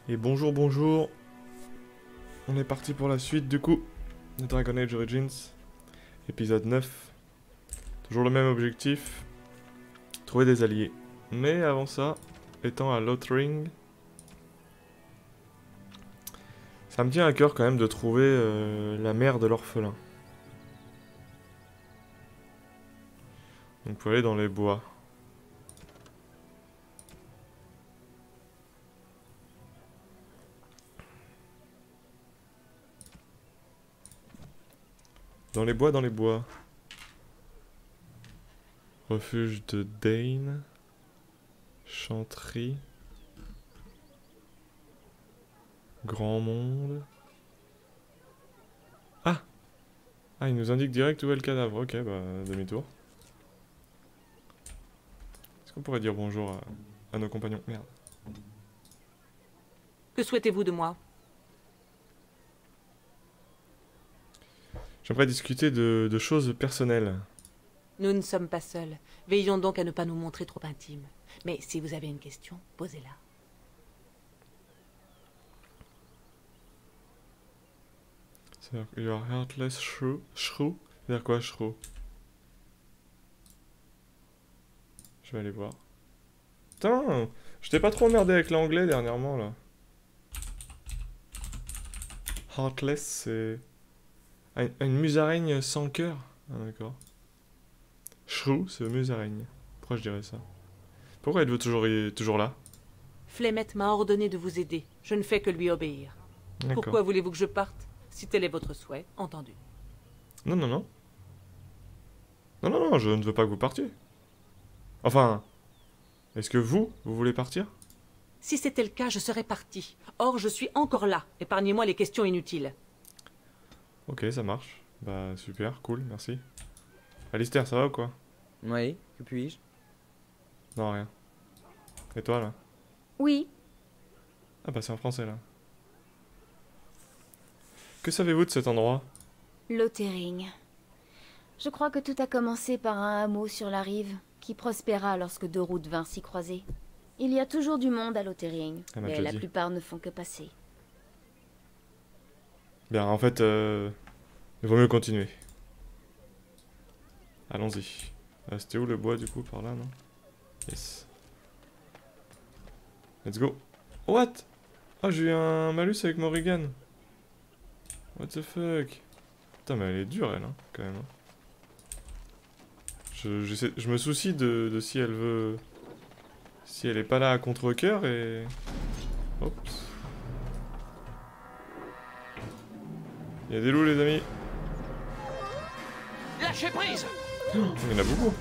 Et bonjour, bonjour. On est parti pour la suite du coup de Dragon Age Origins, épisode 9. Toujours le même objectif, trouver des alliés. Mais avant ça, étant à Lothering, ça me tient à cœur quand même de trouver la mère de l'orphelin. Donc faut aller dans les bois. Dans les bois, dans les bois. Refuge de Dane. Chanterie. Grand monde. Ah! Ah, il nous indique direct où est le cadavre. Ok, bah, demi-tour. Est-ce qu'on pourrait dire bonjour à nos compagnons? Merde. Que souhaitez-vous de moi? J'aimerais discuter de choses personnelles. Nous ne sommes pas seuls. Veillons donc à ne pas nous montrer trop intimes. Mais si vous avez une question, posez-la. C'est-à-dire que you are heartless shrew. Shrew? C'est-à-dire quoi, shrew? Je vais aller voir. Putain! Je t'ai pas trop emmerdé avec l'anglais dernièrement, là. Heartless, c'est... Ah, une musaraigne sans cœur? Ah, d'accord. Shrew, c'est musaraigne. Pourquoi je dirais ça? Pourquoi êtes-vous toujours là? Flemette m'a ordonné de vous aider. Je ne fais que lui obéir. D'accord. Pourquoi voulez-vous que je parte? Si tel est votre souhait, entendu. Non, non, non. Non, non, non, je ne veux pas que vous partiez. Enfin... Est-ce que vous voulez partir? Si c'était le cas, je serais parti. Or, je suis encore là. Épargnez-moi les questions inutiles. Ok, ça marche. Bah, super, cool, merci. Alistair, ça va ou quoi? Oui, que puis-je? Non, rien. Et toi, là? Oui, Ah bah, c'est en français, là. Que savez-vous de cet endroit? Lothering. Je crois que tout a commencé par un hameau sur la rive, qui prospéra lorsque deux routes vinrent s'y croiser. Il y a toujours du monde à Lothering, Elle m'a mais déjà la dit. plupart ne font que passer. Bien, en fait, il vaut mieux continuer. Allons-y. C'était où le bois, du coup, par là, non? Yes. Let's go. What? Ah, j'ai eu un malus avec Morrigan. What the fuck? Putain, mais elle est dure, elle, hein, quand même. Hein. Je me soucie de si elle veut... Si elle est pas là à contre-cœur et... Hop. Il y a des loups, les amis. Lâchez prise! Il y en a beaucoup.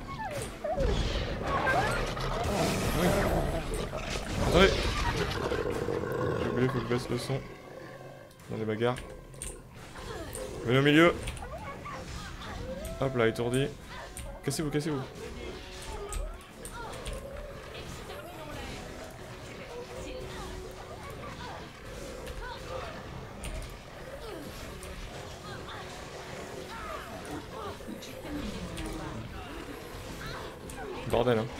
Ouais. Attendez. J'ai oublié, faut que je baisse le son. Dans les bagarres. Venez au milieu. Hop là, étourdi. Cassez-vous, cassez-vous. Bordel, hein.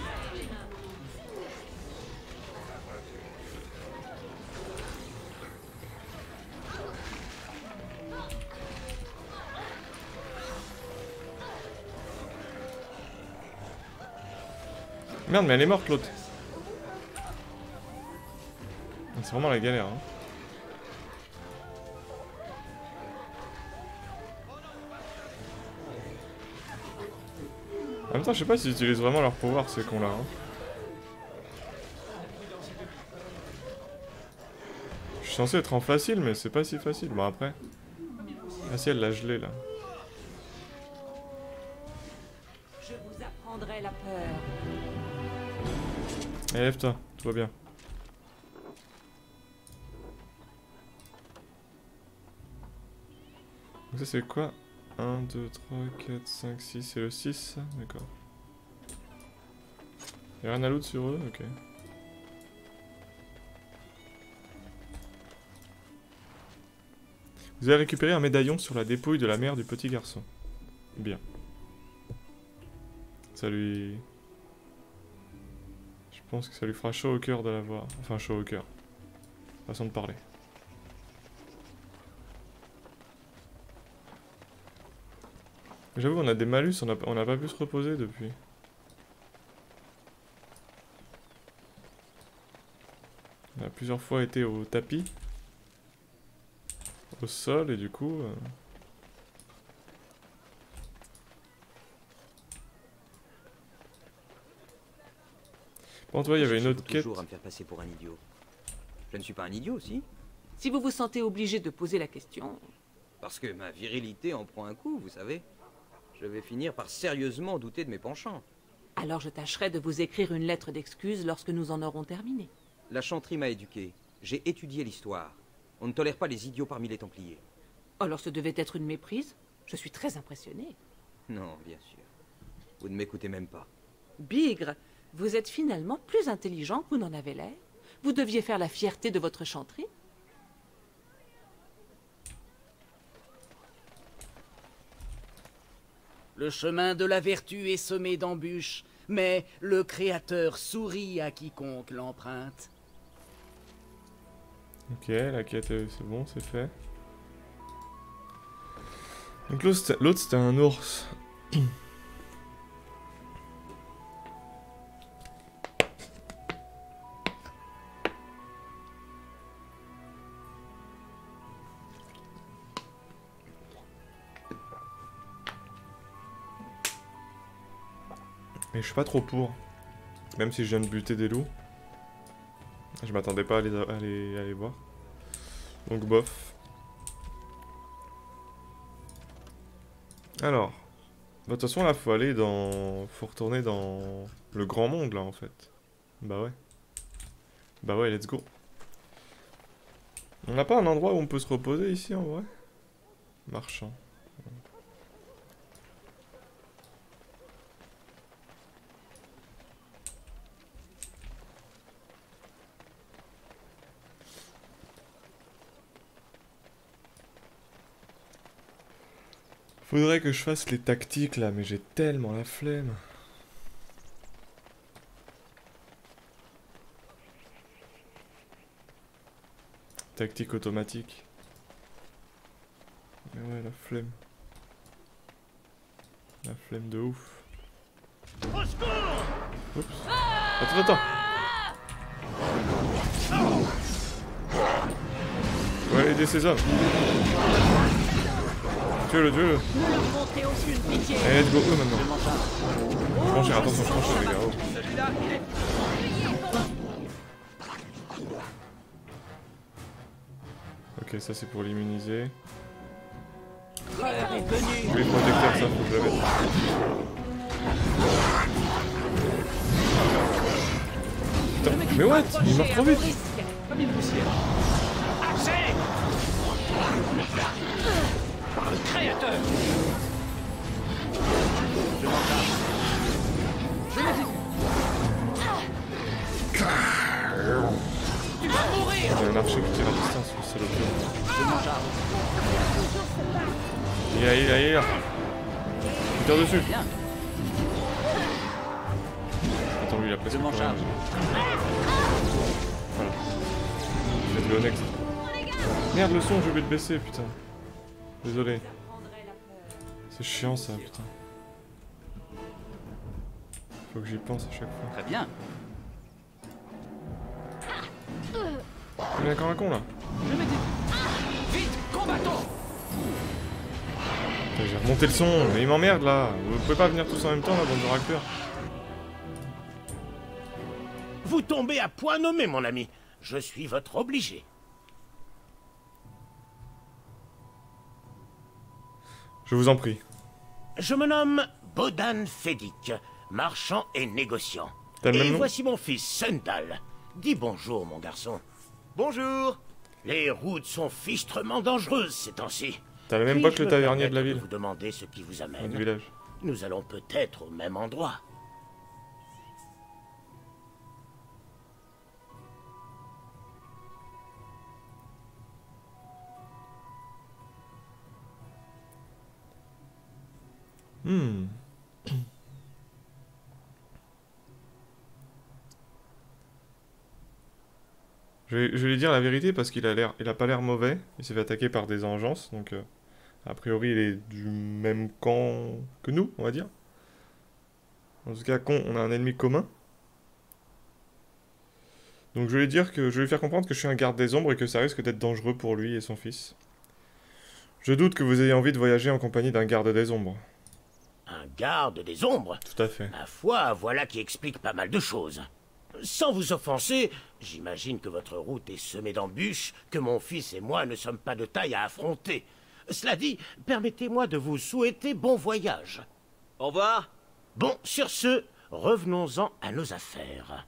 Merde, mais elle est morte, l'autre. C'est vraiment la galère, hein. En même temps, je sais pas s'ils utilisent vraiment leur pouvoir, ces cons-là, hein. Je suis censé être en facile, mais c'est pas si facile. Bon, après... Ah si, elle l'a gelé, là. Je vous apprendrai la peur. Allez, lève-toi, tout va bien. Donc ça, c'est quoi? 1, 2, 3, 4, 5, 6, c'est le 6, ça? D'accord. Y'a rien à loot sur eux? Ok. Vous avez récupéré un médaillon sur la dépouille de la mère du petit garçon. Bien. Ça lui... Je pense que ça lui fera chaud au cœur de la voir. Enfin, chaud au cœur. Façon de parler. J'avoue, on a des malus, on n'a pas pu se reposer depuis. On a plusieurs fois été au tapis. Au sol, et du coup... Bon, toi, il y avait une autre quête. Toujours à me faire passer pour un idiot. Je ne suis pas un idiot, si. Si vous vous sentez obligé de poser la question... Parce que ma virilité en prend un coup, vous savez. Je vais finir par sérieusement douter de mes penchants. Alors je tâcherai de vous écrire une lettre d'excuse lorsque nous en aurons terminé. La chanterie m'a éduqué. J'ai étudié l'histoire. On ne tolère pas les idiots parmi les Templiers. Alors ce devait être une méprise. Je suis très impressionné. Non, bien sûr. Vous ne m'écoutez même pas. Bigre, vous êtes finalement plus intelligent que vous n'en avez l'air. Vous deviez faire la fierté de votre chanterie. Le chemin de la vertu est semé d'embûches, mais le Créateur sourit à quiconque l'emprunte. Ok, la quête, c'est bon, c'est fait. Donc l'autre, c'était un ours. Mais je suis pas trop pour. Même si je viens de buter des loups. Je m'attendais pas à les voir. Donc bof. Alors. De toute façon là faut aller dans... Faut retourner dans le grand monde là en fait. Bah ouais. Bah ouais, let's go. On n'a pas un endroit où on peut se reposer ici en vrai? Marchand. Faudrait que je fasse les tactiques là, mais j'ai tellement la flemme. Tactique automatique. Mais ouais, la flemme. La flemme de ouf. Oups. Attends. Ouais, aider ces hommes. Tuez-le. Allez, let's go, eux maintenant. Franchir, attention, franchir les gars. Oh. Ok, ça c'est pour l'immuniser. Les protecteurs, ça faut que je le mette. Putain, mais what? Il meurt trop vite. Par le Créateur. Je l'ai dit. Tu vas mourir. Il y a un archer qui tire à distance, le salopio. Je m'en charge. Il est là. Il tire dessus. Bien. Attends, lui il a presque Je m'en plus rien. charge. Voilà. Faites-le au next. Merde, le son, j'ai oublié de baisser, putain. Désolé. C'est chiant ça, putain. Faut que j'y pense à chaque fois. Très bien. Il y a encore un con là. Je vais dire. Vite, combattons. Putain, j'ai remonté le son, mais il m'emmerde là. Vous pouvez pas venir tous en même temps là, bande de racteurs. Vous tombez à point nommé, mon ami. Je suis votre obligé. Je vous en prie. Je me nomme Bodan Fedik, marchand et négociant. T'as le Et même nom? voici mon fils Sundal. Dis bonjour, mon garçon. Bonjour. Les routes sont fichtrement dangereuses ces temps-ci. T'as le même Puis-je pote que le me tavernier de la permettre ville. Vous demander ce qui vous Du amène. village. Nous allons peut-être au même endroit. Je vais lui dire la vérité parce qu'il a pas l'air mauvais. Il s'est fait attaquer par des engeances, donc a priori il est du même camp que nous, on va dire. En tout cas, on a un ennemi commun. Donc je vais lui dire que je vais lui faire comprendre que je suis un garde des ombres et que ça risque d'être dangereux pour lui et son fils. Je doute que vous ayez envie de voyager en compagnie d'un garde des ombres. Un garde des ombres? Tout à fait. Ma foi, voilà qui explique pas mal de choses. Sans vous offenser, j'imagine que votre route est semée d'embûches, que mon fils et moi ne sommes pas de taille à affronter. Cela dit, permettez-moi de vous souhaiter bon voyage. Au revoir. Bon, sur ce, revenons-en à nos affaires.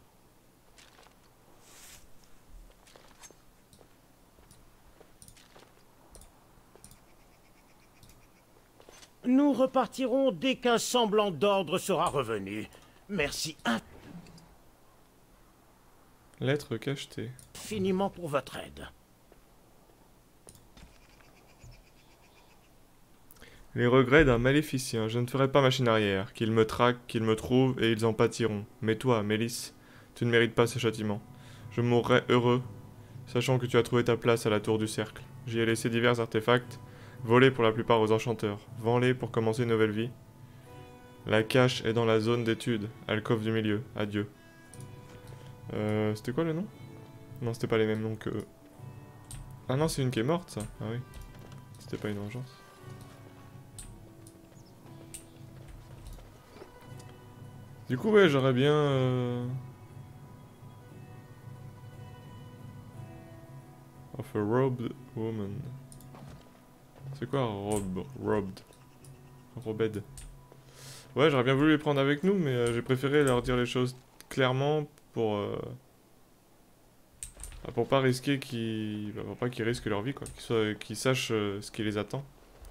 Nous repartirons dès qu'un semblant d'ordre sera revenu. Merci Lettre cachetée. infiniment pour votre aide. Les regrets d'un maléficien. Je ne ferai pas machine arrière. Qu'ils me traquent, qu'ils me trouvent, et ils en pâtiront. Mais toi, Mélisse, tu ne mérites pas ce châtiment. Je mourrai heureux, sachant que tu as trouvé ta place à la tour du cercle. J'y ai laissé divers artefacts, volés pour la plupart aux enchanteurs. Vends-les pour commencer une nouvelle vie. La cache est dans la zone d'étude, alcôve du milieu. Adieu. C'était quoi le nom? Non, c'était pas les mêmes noms que eux. Ah non, c'est une qui est morte, ça. Ah oui. C'était pas une vengeance. Du coup, ouais, j'aurais bien... Of a robed woman. C'est quoi robed? Robed. Ouais, j'aurais bien voulu les prendre avec nous, mais j'ai préféré leur dire les choses clairement pour pas risquer pour pas qu'ils risquent leur vie, quoi. Qu'ils sachent ce qui les attend.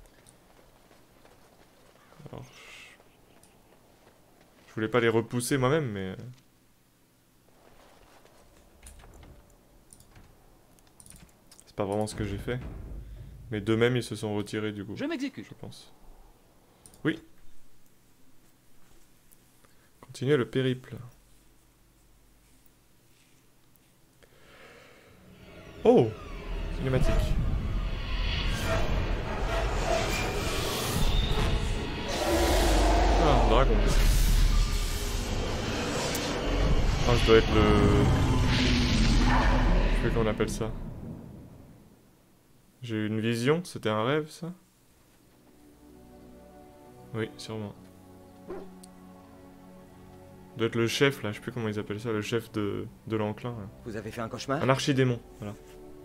Alors, je voulais pas les repousser moi-même, mais... c'est pas vraiment ce que j'ai fait. Mais d'eux-mêmes, ils se sont retirés, du coup. Je m'exécute. Je pense. Oui. Continuez le périple. Oh! Cinématique. Ah, un dragon. Ah, ça doit être le... je sais plus comment on appelle ça. J'ai eu une vision, c'était un rêve, ça? Oui, sûrement. Ça doit être le chef, là, je sais plus comment ils appellent ça, le chef de l'enclin. Là. Vous avez fait un cauchemar? Un archidémon, voilà.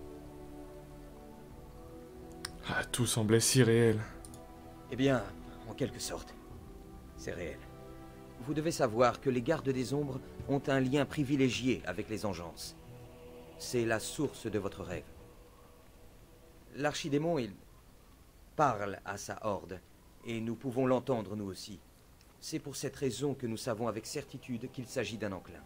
Ah, tout semblait si réel. Eh bien, en quelque sorte, c'est réel. Vous devez savoir que les gardes des ombres ont un lien privilégié avec les engeances. C'est la source de votre rêve. L'archidémon, il parle à sa horde, et nous pouvons l'entendre nous aussi. C'est pour cette raison que nous savons avec certitude qu'il s'agit d'un enclin.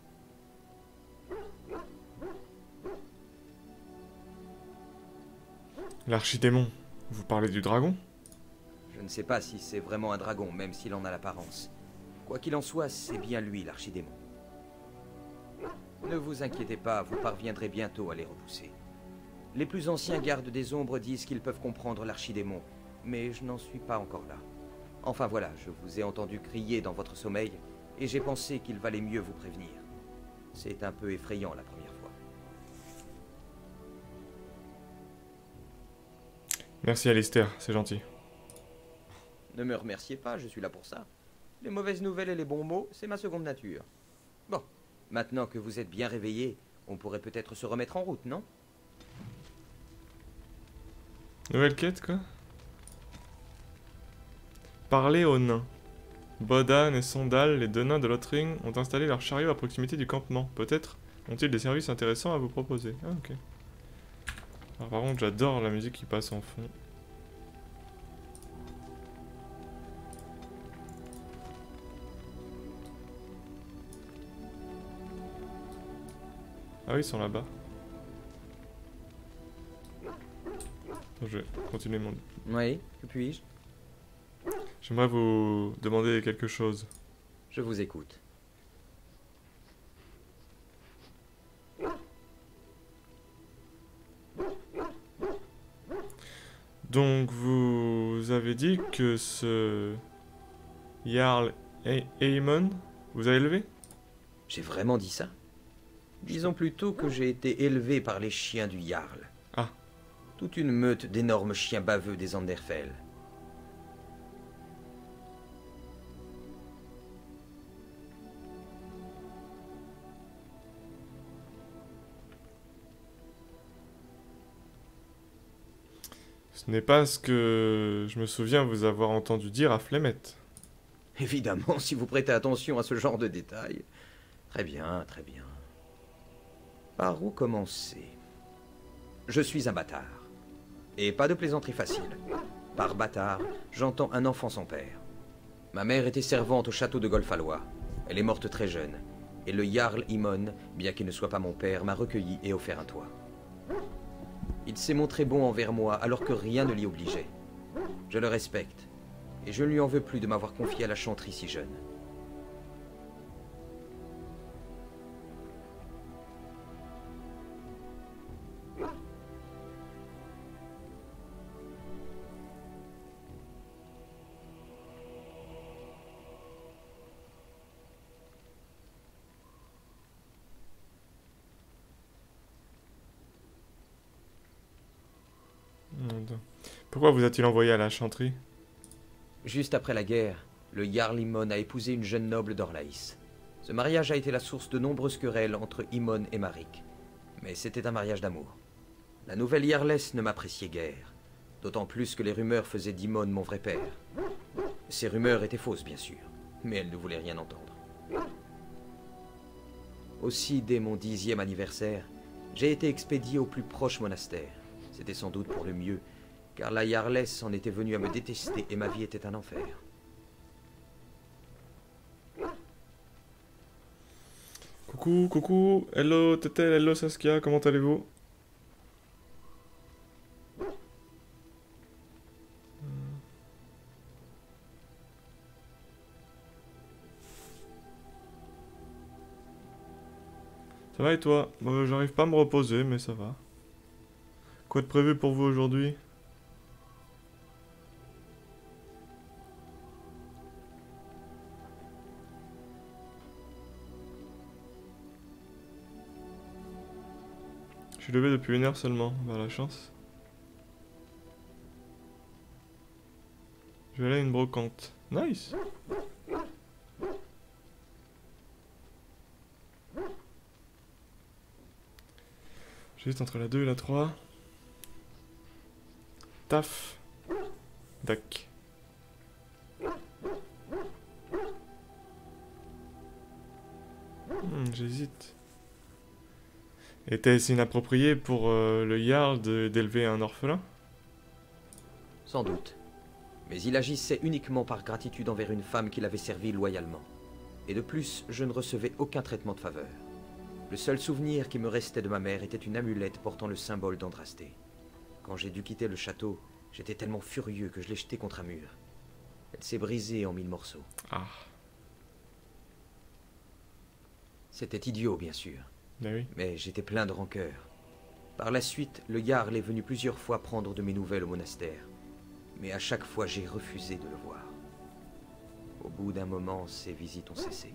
L'archidémon, vous parlez du dragon? Je ne sais pas si c'est vraiment un dragon, même s'il en a l'apparence. Quoi qu'il en soit, c'est bien lui, l'archidémon. Ne vous inquiétez pas, vous parviendrez bientôt à les repousser. Les plus anciens gardes des ombres disent qu'ils peuvent comprendre l'archidémon, mais je n'en suis pas encore là. Enfin voilà, je vous ai entendu crier dans votre sommeil, et j'ai pensé qu'il valait mieux vous prévenir. C'est un peu effrayant la première fois. Merci Alistair, c'est gentil. Ne me remerciez pas, je suis là pour ça. Les mauvaises nouvelles et les bons mots, c'est ma seconde nature. Bon, maintenant que vous êtes bien réveillés, on pourrait peut-être se remettre en route, non? Nouvelle quête, quoi? Parler aux nains. Bodan et Sondal, les deux nains de Lothring, ont installé leur chariot à proximité du campement. Peut-être ont-ils des services intéressants à vous proposer. Ah, ok. Alors, par contre, j'adore la musique qui passe en fond. Ah oui, ils sont là-bas. Je vais continuer mon... Oui, que puis-je? J'aimerais vous demander quelque chose. Je vous écoute. Donc vous avez dit que ce Jarl Aemon vous a élevé? J'ai vraiment dit ça? Disons plutôt que j'ai été élevé par les chiens du Jarl. Ah. Toute une meute d'énormes chiens baveux des Anderfell. Ce n'est pas ce que je me souviens vous avoir entendu dire à Flemeth. Évidemment, si vous prêtez attention à ce genre de détails. Très bien, très bien. Par où commencer? Je suis un bâtard. Et pas de plaisanterie facile. Par bâtard, j'entends un enfant sans père. Ma mère était servante au château de Golfalois. Elle est morte très jeune. Et le Jarl Aemon, bien qu'il ne soit pas mon père, m'a recueilli et offert un toit. Il s'est montré bon envers moi alors que rien ne l'y obligeait. Je le respecte. Et je ne lui en veux plus de m'avoir confié à la chanterie si jeune. Pourquoi vous a-t-il envoyé à la chanterie? Juste après la guerre, le Jarl Aemon a épousé une jeune noble d'Orlaïs. Ce mariage a été la source de nombreuses querelles entre Aemon et Maric. Mais c'était un mariage d'amour. La nouvelle Jarlesse ne m'appréciait guère. D'autant plus que les rumeurs faisaient d'Aemon mon vrai père. Ces rumeurs étaient fausses, bien sûr. Mais elle ne voulait rien entendre. Aussi, dès mon 10e anniversaire, j'ai été expédié au plus proche monastère. C'était sans doute pour le mieux, car la Jarlesse en était venue à me détester et ma vie était un enfer. Coucou, coucou, hello Tetel, hello Saskia, comment allez-vous? Ça va et toi? J'arrive pas à me reposer, mais ça va. Quoi de prévu pour vous aujourd'hui? Je suis levé depuis 1 heure seulement, bah la chance. Je vais aller à une brocante. Nice! Juste entre la 2 et la 3. Taf. Dac. J'hésite. Était-ce inapproprié pour le Jarl d'élever un orphelin? Sans doute. Mais il agissait uniquement par gratitude envers une femme qu'il avait servie loyalement. Et de plus, je ne recevais aucun traitement de faveur. Le seul souvenir qui me restait de ma mère était une amulette portant le symbole d'Andrasté. Quand j'ai dû quitter le château, j'étais tellement furieux que je l'ai jetée contre un mur. Elle s'est brisée en 1000 morceaux. Ah. C'était idiot, bien sûr. Ben oui. Mais j'étais plein de rancœur. Par la suite, le Jarl est venu plusieurs fois prendre de mes nouvelles au monastère. Mais à chaque fois, j'ai refusé de le voir. Au bout d'un moment, ses visites ont cessé.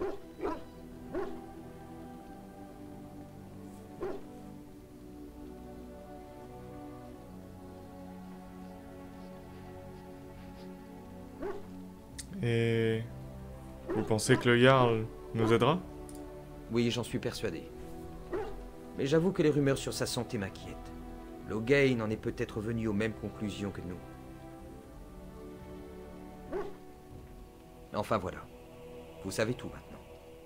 Et vous pensez que le Jarl nous aidera? Oui, j'en suis persuadé. Mais j'avoue que les rumeurs sur sa santé m'inquiètent. Loghain en est peut-être venu aux mêmes conclusions que nous. Enfin voilà. Vous savez tout maintenant.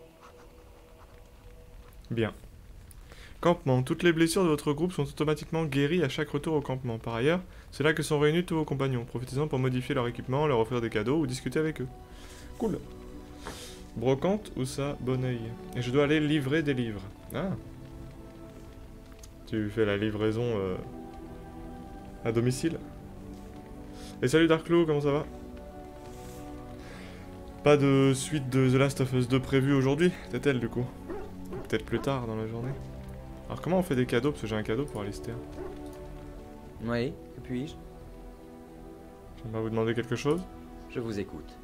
Bien. Campement. Toutes les blessures de votre groupe sont automatiquement guéries à chaque retour au campement. Par ailleurs, c'est là que sont réunis tous vos compagnons. Profitez-en pour modifier leur équipement, leur offrir des cadeaux ou discuter avec eux. Cool. Brocante ou ça, bon oeil. Et je dois aller livrer des livres. Ah. Tu fais la livraison à domicile. Et salut Darklo, comment ça va? Pas de suite de The Last of Us 2 prévue aujourd'hui, t'es-elle du coup? Peut-être plus tard dans la journée. Alors comment on fait des cadeaux? Parce que j'ai un cadeau pour Alistair. Oui, que puis-je? J'aimerais vous demander quelque chose. Je vous écoute.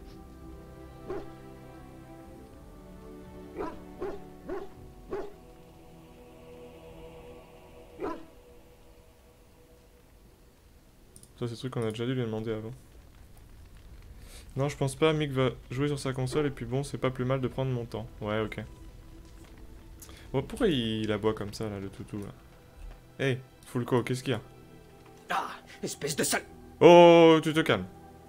Ça, c'est des trucs qu'on a déjà dû lui demander avant. Non, je pense pas. Mick va jouer sur sa console et puis bon, c'est pas plus mal de prendre mon temps. Ouais, ok. Bon, pourquoi il aboie comme ça, là, le toutou, là? Hey, Fulco, qu'est-ce qu'il y a? Ah, espèce de sale... Oh, tu te calmes.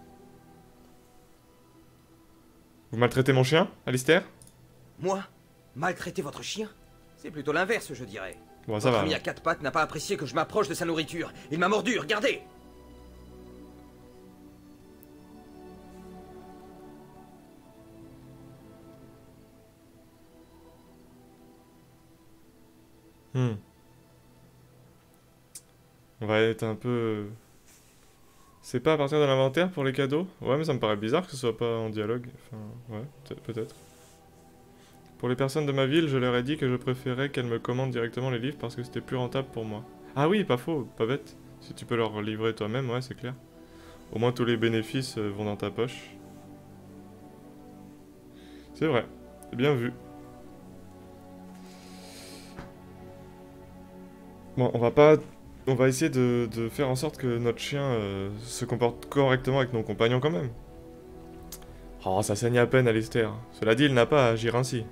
Vous maltraitez mon chien, Alistair? Moi? Maltraiter votre chien? C'est plutôt l'inverse, je dirais. Bon, ça Votre va. ami à quatre pattes n'a pas apprécié que je m'approche de sa nourriture. Il m'a mordu, regardez! On va être un peu... C'est pas à partir de l'inventaire pour les cadeaux? Ouais, mais ça me paraît bizarre que ce soit pas en dialogue. Enfin, ouais, peut-être. Pour les personnes de ma ville, je leur ai dit que je préférais qu'elles me commandent directement les livres parce que c'était plus rentable pour moi. Ah oui, pas faux, pas bête. Si tu peux leur livrer toi-même, ouais, c'est clair. Au moins tous les bénéfices vont dans ta poche. C'est vrai, bien vu. Bon, on va essayer de faire en sorte que notre chien se comporte correctement avec nos compagnons quand même. Oh, ça saigne à peine, Alistair. Cela dit, il n'a pas à agir ainsi.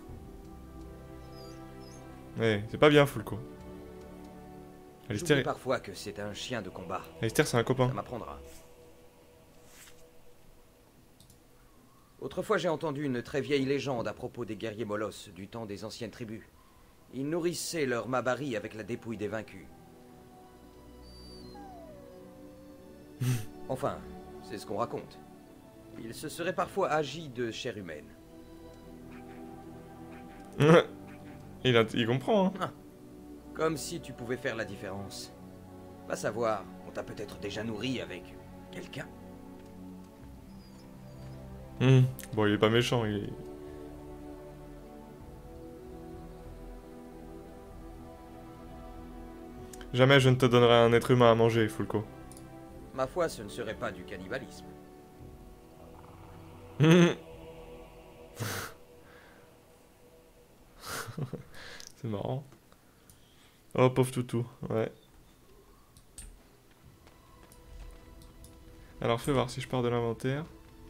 Ouais, c'est pas bien, Fulco. Alistair, J'oublie parfois que c'est un chien de combat. Alistair, c'est un copain. Ça m'apprendra. Autrefois, j'ai entendu une très vieille légende à propos des guerriers molosses du temps des anciennes tribus. Ils nourrissaient leur mabari avec la dépouille des vaincus. Enfin, c'est ce qu'on raconte. Il se serait parfois agi de chair humaine. Il comprend, hein. Ah, comme si tu pouvais faire la différence. Va savoir, on t'a peut-être déjà nourri avec quelqu'un. Bon, il est pas méchant, il est... Jamais je ne te donnerai un être humain à manger, Fulco. Ma foi, ce ne serait pas du cannibalisme. C'est marrant. Oh, pauvre toutou, ouais. Alors, fais voir si je pars de l'inventaire.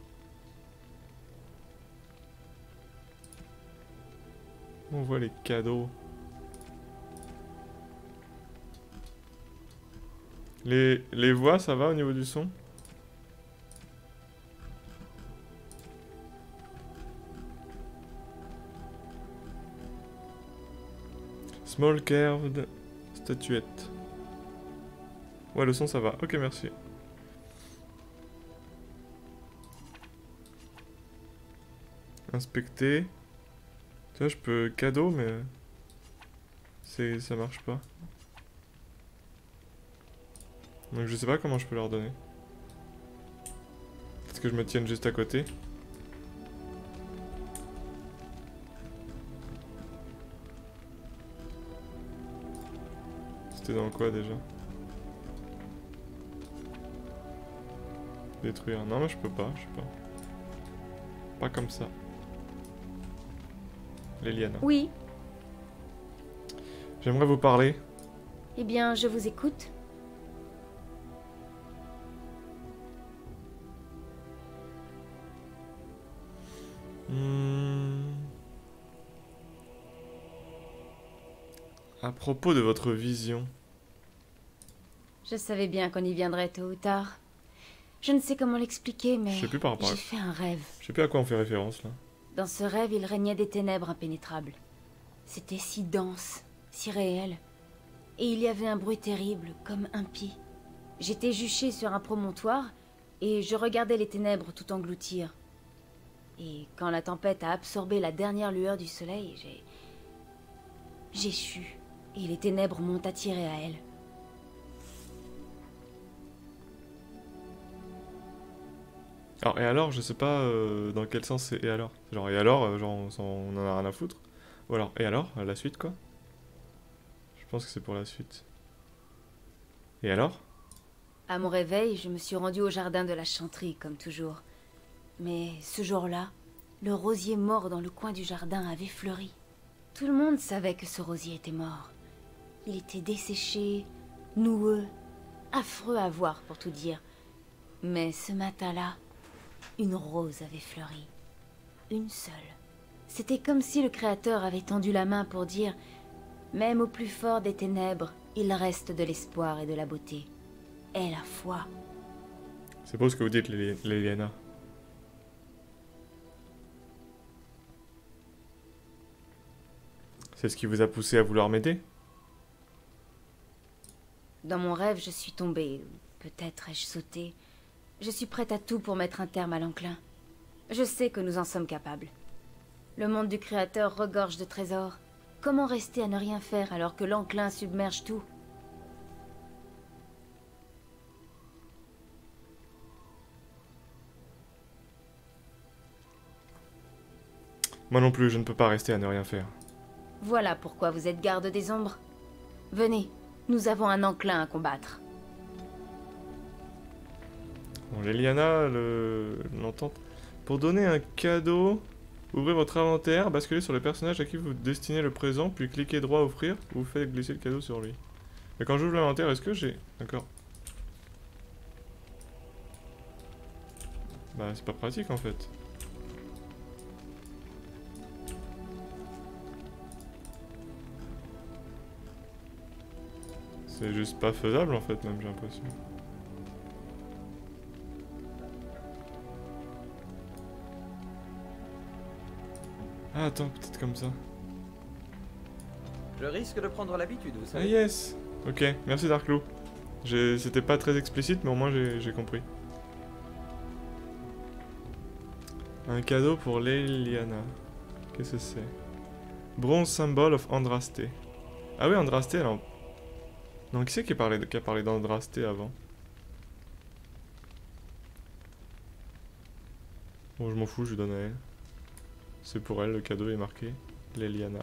On voit les cadeaux. Les voix, ça va au niveau du son? Small curved statuette. Ouais, le son ça va. Ok, merci. Inspecter. Tu vois, je peux cadeau, mais ça marche pas. Donc je sais pas comment je peux leur donner. Peut-être que je me tienne juste à côté. C'était dans quoi déjà? Détruire. Non mais je peux pas, je sais pas. Pas comme ça. Léliana. Oui, J'aimerais vous parler. eh bien, je vous écoute. À propos de votre vision. Je savais bien qu'on y viendrait tôt ou tard. Je ne sais comment l'expliquer, mais Je sais plus par rapport à... j'ai fait un rêve. Je sais plus à quoi on fait référence là. Dans ce rêve, il régnait des ténèbres impénétrables. C'était si dense, si réel. Et il y avait un bruit terrible, comme impie. J'étais juchée sur un promontoire, et je regardais les ténèbres tout engloutir. Et quand la tempête a absorbé la dernière lueur du soleil, j'ai chu, et les ténèbres m'ont attiré à elles. Alors, et alors, je sais pas dans quel sens c'est et alors. Genre, et alors, genre, on en a rien à foutre. Ou alors, et alors, la suite quoi. Je pense que c'est pour la suite. Et alors? À mon réveil, je me suis rendue au jardin de la chanterie, comme toujours. Mais ce jour-là, le rosier mort dans le coin du jardin avait fleuri. Tout le monde savait que ce rosier était mort. Il était desséché, noueux, affreux à voir pour tout dire. Mais ce matin-là, une rose avait fleuri. Une seule. C'était comme si le Créateur avait tendu la main pour dire « Même au plus fort des ténèbres, il reste de l'espoir et de la beauté. Et la foi. » C'est beau ce que vous dites, Leliana. C'est ce qui vous a poussé à vouloir m'aider? Dans mon rêve, je suis tombée. Peut-être ai-je sauté. Je suis prête à tout pour mettre un terme à l'enclin. Je sais que nous en sommes capables. Le monde du Créateur regorge de trésors. Comment rester à ne rien faire alors que l'enclin submerge tout? Moi non plus, je ne peux pas rester à ne rien faire. Voilà pourquoi vous êtes garde des ombres. Venez, nous avons un enclin à combattre. Bon, Leliana, l'entente. Pour donner un cadeau, ouvrez votre inventaire, basculez sur le personnage à qui vous destinez le présent, puis cliquez droit offrir, vous faites glisser le cadeau sur lui. Et quand j'ouvre l'inventaire, est-ce que j'ai... D'accord. Bah, c'est pas pratique en fait. C'est juste pas faisable en fait, même, j'ai l'impression. Ah, attends, peut-être comme ça. Je risque de prendre l'habitude, vous Ah, savez. yes! Ok, merci Darklou. C'était pas très explicite, mais au moins j'ai compris. Un cadeau pour Leliana. Qu'est-ce que c'est? Bronze symbol of Andraste. Ah oui, Andraste, elle en... Non, qui c'est qui a parlé d'Andraste avant? Bon, je m'en fous, je lui donne à elle. C'est pour elle, le cadeau est marqué. Leliana.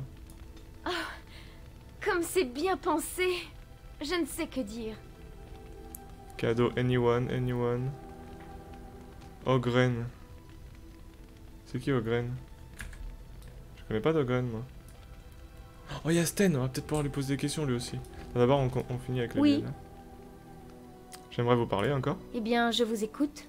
Comme c'est bien pensé. Je ne sais que dire. Cadeau anyone. Ogren. C'est qui Ogren? Je connais pas d'Ogren, moi. Oh, y'a Sten, on va peut-être pouvoir lui poser des questions lui aussi. D'abord, on finit avec Oui. Leliana. J'aimerais vous parler encore. Eh bien, je vous écoute.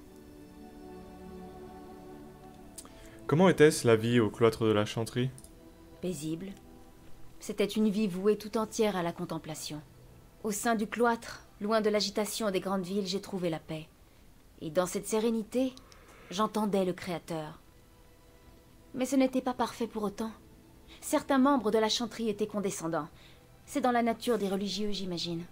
Comment était-ce la vie au cloître de la chanterie? Paisible. C'était une vie vouée tout entière à la contemplation. Au sein du cloître, loin de l'agitation des grandes villes, j'ai trouvé la paix. Et dans cette sérénité, j'entendais le Créateur. Mais ce n'était pas parfait pour autant. Certains membres de la chanterie étaient condescendants. C'est dans la nature des religieux, j'imagine.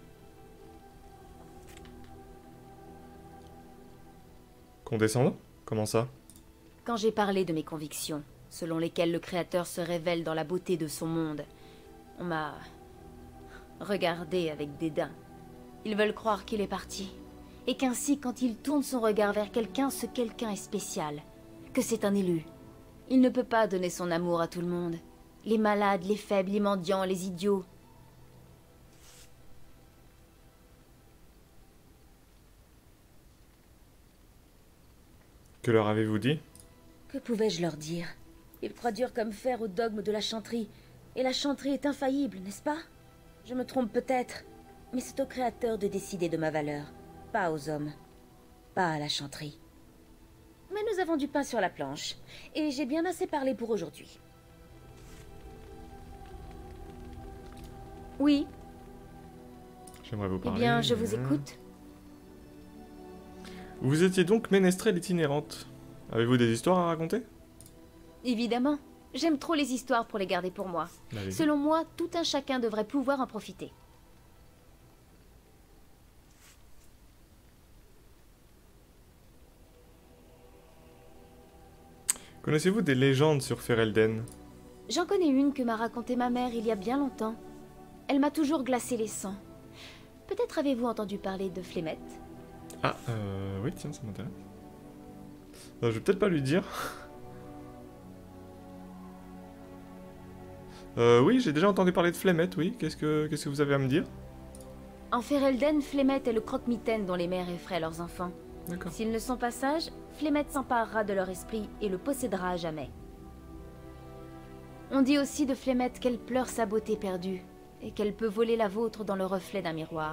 Condescendant? Comment ça? Quand j'ai parlé de mes convictions, selon lesquelles le Créateur se révèle dans la beauté de son monde, on m'a regardé avec dédain. Ils veulent croire qu'il est parti, et qu'ainsi, quand il tourne son regard vers quelqu'un, ce quelqu'un est spécial, que c'est un élu. Il ne peut pas donner son amour à tout le monde. Les malades, les faibles, les mendiants, les idiots. Que leur avez-vous dit? Que pouvais-je leur dire? Ils croient dur comme fer au dogme de la chanterie. Et la chanterie est infaillible, n'est-ce pas? Je me trompe peut-être, mais c'est au Créateur de décider de ma valeur. Pas aux hommes. Pas à la chanterie. Mais nous avons du pain sur la planche. Et j'ai bien assez parlé pour aujourd'hui. Oui, J'aimerais vous eh parler. bien, je vous écoute. Vous étiez donc ménestrelle itinérante. Avez-vous des histoires à raconter? Évidemment. J'aime trop les histoires pour les garder pour moi. Allez-y. Selon moi, tout un chacun devrait pouvoir en profiter. Connaissez-vous des légendes sur Ferelden? J'en connais une que m'a racontée ma mère il y a bien longtemps. Elle m'a toujours glacé les sangs. Peut-être avez-vous entendu parler de Flémette? Ah, oui, tiens, ça m'intéresse. Je vais peut-être pas lui dire. Oui, j'ai déjà entendu parler de Flémette, oui. Qu'est-ce que vous avez à me dire? En Ferelden, Flemeth est le croque-mitaine dont les mères effraient leurs enfants. D'accord. S'ils ne sont pas sages, Flemeth s'emparera de leur esprit et le possédera à jamais. On dit aussi de Flemeth qu'elle pleure sa beauté perdue, et qu'elle peut voler la vôtre dans le reflet d'un miroir.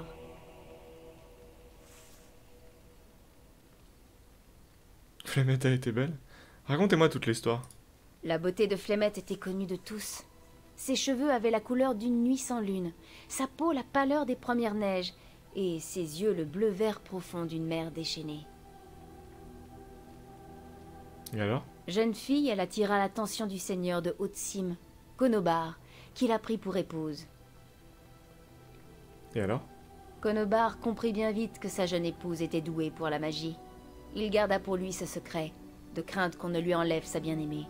Flemeth a été belle. Racontez-moi toute l'histoire. La beauté de Flemeth était connue de tous. Ses cheveux avaient la couleur d'une nuit sans lune, sa peau la pâleur des premières neiges, et ses yeux le bleu-vert profond d'une mer déchaînée. Et alors? Jeune fille, elle attira l'attention du seigneur de Haute-Cime, Conobar, qui la prit pour épouse. Et alors? Conobar comprit bien vite que sa jeune épouse était douée pour la magie. Il garda pour lui ce secret, de crainte qu'on ne lui enlève sa bien-aimée.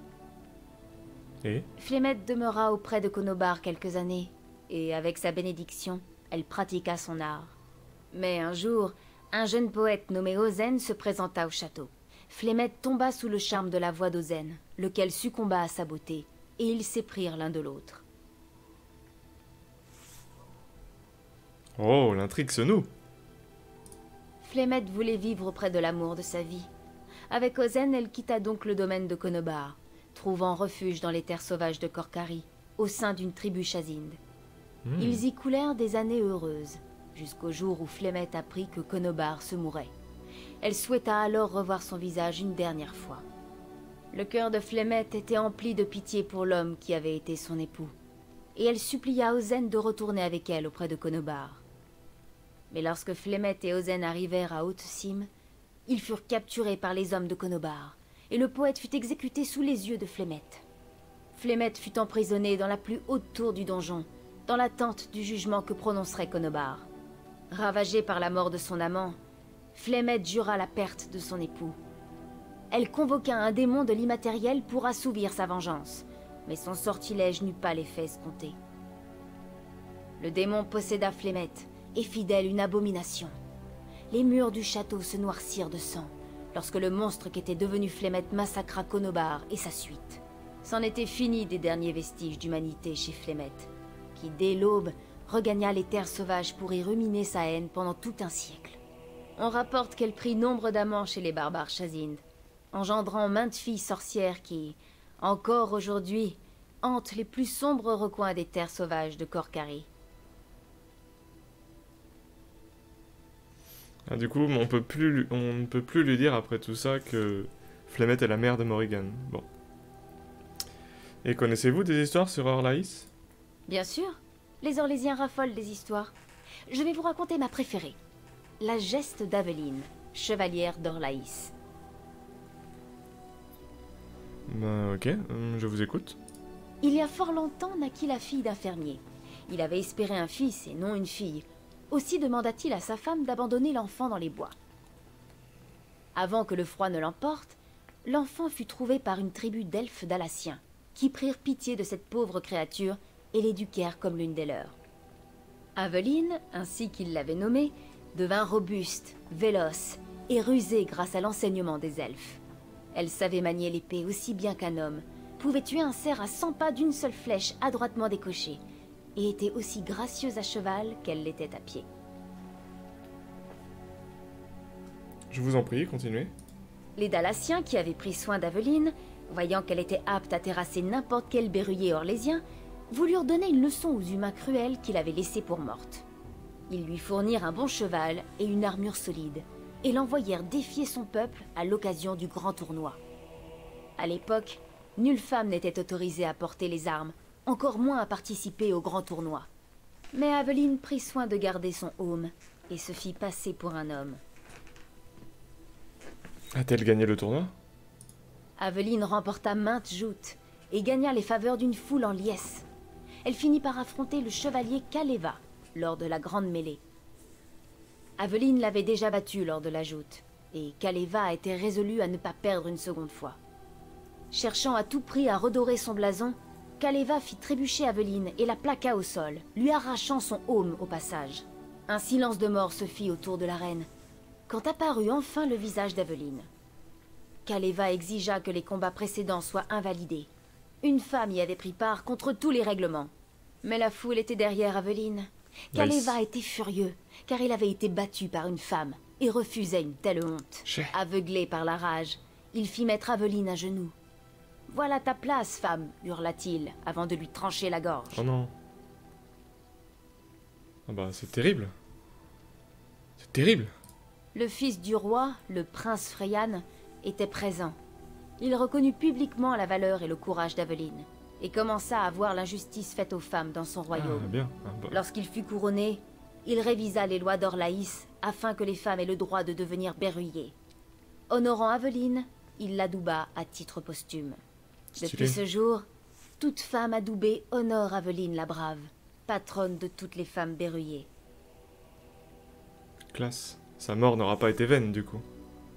Et? Flemeth demeura auprès de Conobar quelques années, et avec sa bénédiction, elle pratiqua son art. Mais un jour, un jeune poète nommé Ozen se présenta au château. Flemeth tomba sous le charme de la voix d'Ozen, lequel succomba à sa beauté, et ils s'éprirent l'un de l'autre. Oh, l'intrigue se noue. Flemeth voulait vivre auprès de l'amour de sa vie. Avec Ozen, elle quitta donc le domaine de Conobar, trouvant refuge dans les terres sauvages de Korcari, au sein d'une tribu chazinde. Ils y coulèrent des années heureuses, jusqu'au jour où Flemeth apprit que Conobar se mourait. Elle souhaita alors revoir son visage une dernière fois. Le cœur de Flemeth était empli de pitié pour l'homme qui avait été son époux, et elle supplia Ozen de retourner avec elle auprès de Conobar. Mais lorsque Flemeth et Ozen arrivèrent à Haute-Cime, ils furent capturés par les hommes de Conobar, et le poète fut exécuté sous les yeux de Flemeth. Flemeth fut emprisonné dans la plus haute tour du donjon, dans l'attente du jugement que prononcerait Conobar. Ravagée par la mort de son amant, Flemeth jura la perte de son époux. Elle convoqua un démon de l'immatériel pour assouvir sa vengeance, mais son sortilège n'eut pas l'effet escompté. Le démon posséda Flemeth et fit d'elle une abomination. Les murs du château se noircirent de sang, lorsque le monstre qu'était devenu Flemeth massacra Conobar et sa suite. C'en était fini des derniers vestiges d'humanité chez Flemeth, qui dès l'aube regagna les terres sauvages pour y ruminer sa haine pendant tout un siècle. On rapporte qu'elle prit nombre d'amants chez les barbares chazindes, engendrant maintes filles sorcières qui, encore aujourd'hui, hantent les plus sombres recoins des terres sauvages de Korcari. Ah, du coup, on ne peut plus lui dire après tout ça que Flemeth est la mère de Morrigan. Bon. Et connaissez-vous des histoires sur Orlaïs? Bien sûr, les Orlésiens raffolent des histoires. Je vais vous raconter ma préférée. La geste d'Aveline, chevalière d'Orlaïs. Bah, ok, je vous écoute. Il y a fort longtemps naquit la fille d'un fermier. Il avait espéré un fils et non une fille. Aussi demanda-t-il à sa femme d'abandonner l'enfant dans les bois. Avant que le froid ne l'emporte, l'enfant fut trouvé par une tribu d'elfes dalassiens, qui prirent pitié de cette pauvre créature et l'éduquèrent comme l'une des leurs. Aveline, ainsi qu'il l'avait nommée, devint robuste, véloce et rusée grâce à l'enseignement des elfes. Elle savait manier l'épée aussi bien qu'un homme, pouvait tuer un cerf à 100 pas d'une seule flèche adroitement décochée, et était aussi gracieuse à cheval qu'elle l'était à pied. Je vous en prie, continuez. Les Dalassiens, qui avaient pris soin d'Aveline, voyant qu'elle était apte à terrasser n'importe quel berruyer orlésien, voulurent donner une leçon aux humains cruels qu'il avait laissés pour morte. Ils lui fournirent un bon cheval et une armure solide, et l'envoyèrent défier son peuple à l'occasion du grand tournoi. À l'époque, nulle femme n'était autorisée à porter les armes, encore moins à participer au grand tournoi. Mais Aveline prit soin de garder son aume, et se fit passer pour un homme. A-t-elle gagné le tournoi? Aveline remporta maintes joutes, et gagna les faveurs d'une foule en liesse. Elle finit par affronter le chevalier Kaleva, lors de la grande mêlée. Aveline l'avait déjà battu lors de la joute, et Kaleva était résolu à ne pas perdre une seconde fois. Cherchant à tout prix à redorer son blason, Kaleva fit trébucher Aveline et la plaqua au sol, lui arrachant son aume au passage. Un silence de mort se fit autour de la reine, quand apparut enfin le visage d'Aveline. Kaleva exigea que les combats précédents soient invalidés. Une femme y avait pris part contre tous les règlements. Mais la foule était derrière Aveline, Kaleva était furieux, car il avait été battu par une femme et refusait une telle honte. Chais. Aveuglé par la rage, il fit mettre Aveline à genoux. « Voilà ta place, femme !» hurla-t-il, avant de lui trancher la gorge. Oh non. Ah bah c'est terrible. C'est terrible. Le fils du roi, le prince Freyan, était présent. Il reconnut publiquement la valeur et le courage d'Aveline, et commença à voir l'injustice faite aux femmes dans son Ah royaume. bien. Ah, bah. Lorsqu'il fut couronné, il révisa les lois d'Orlaïs afin que les femmes aient le droit de devenir berruyers. Honorant Aveline, il l'adouba à titre posthume. Stylé. Depuis ce jour, toute femme adoubée honore Aveline la brave, patronne de toutes les femmes berruyées. Classe. Sa mort n'aura pas été vaine du coup.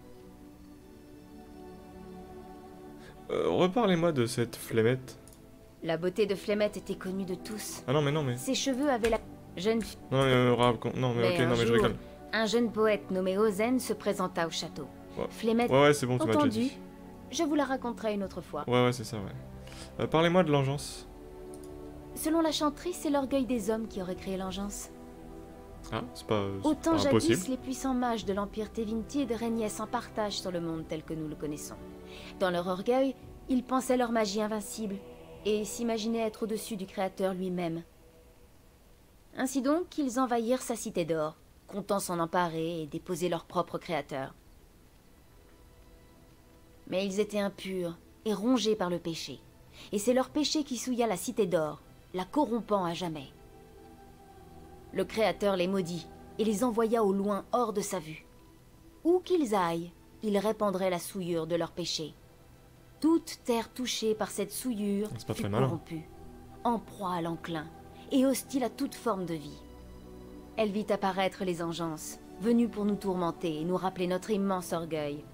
Reparlez-moi de cette Flémette. La beauté de Flémette était connue de tous. Ah non mais... Ses cheveux avaient la jeune fille. Non mais, non mais ok, un non mais je jour, rigole. un jeune poète nommé Ozen se présenta au château. Ouais. Flémette, Ouais c'est bon, tu m'as déjà entendu, dit. je vous la raconterai une autre fois. Ouais c'est ça, ouais. Parlez-moi de l'engeance. Selon la chanterie, c'est l'orgueil des hommes qui aurait créé l'engeance. Ah, c'est pas Autant impossible. jadis, les puissants mages de l'Empire Tevintid régnaient sans partage sur le monde tel que nous le connaissons. Dans leur orgueil, ils pensaient leur magie invincible et s'imaginaient être au-dessus du Créateur lui-même. Ainsi donc, ils envahirent sa cité d'or, comptant s'en emparer et déposer leur propre Créateur. Mais ils étaient impurs et rongés par le péché. Et c'est leur péché qui souilla la cité d'or, la corrompant à jamais. Le Créateur les maudit et les envoya au loin hors de sa vue. Où qu'ils aillent, ils répandraient la souillure de leur péché. Toute terre touchée par cette souillure C'est pas fut très malin. corrompue, en proie à l'enclin et hostile à toute forme de vie. Elle vit apparaître les engeances, venues pour nous tourmenter et nous rappeler notre immense orgueil.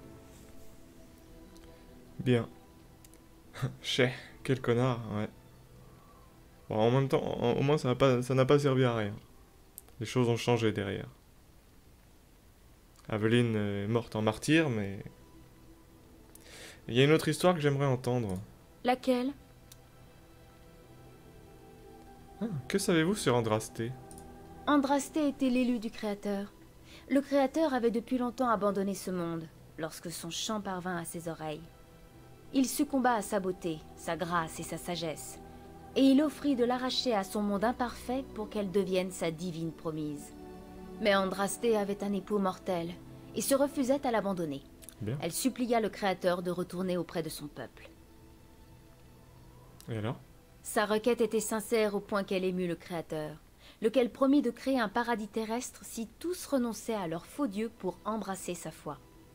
Bien. Chais, quel connard, ouais. Bon, en même temps, au moins ça n'a pas servi à rien. Les choses ont changé derrière. Aveline est morte en martyr, mais... Il y a une autre histoire que j'aimerais entendre. Laquelle? Ah, que savez-vous sur Andrasté? Andrasté était l'élu du Créateur. Le Créateur avait depuis longtemps abandonné ce monde, lorsque son chant parvint à ses oreilles. Il succomba à sa beauté, sa grâce et sa sagesse, et il offrit de l'arracher à son monde imparfait pour qu'elle devienne sa divine promise. Mais Andrasté avait un époux mortel, et se refusait à l'abandonner. Bien. Elle supplia le Créateur de retourner auprès de son peuple. Et alors? Sa requête était sincère au point qu'elle émut le Créateur, lequel promit de créer un paradis terrestre si tous renonçaient à leur faux dieu pour embrasser sa foi.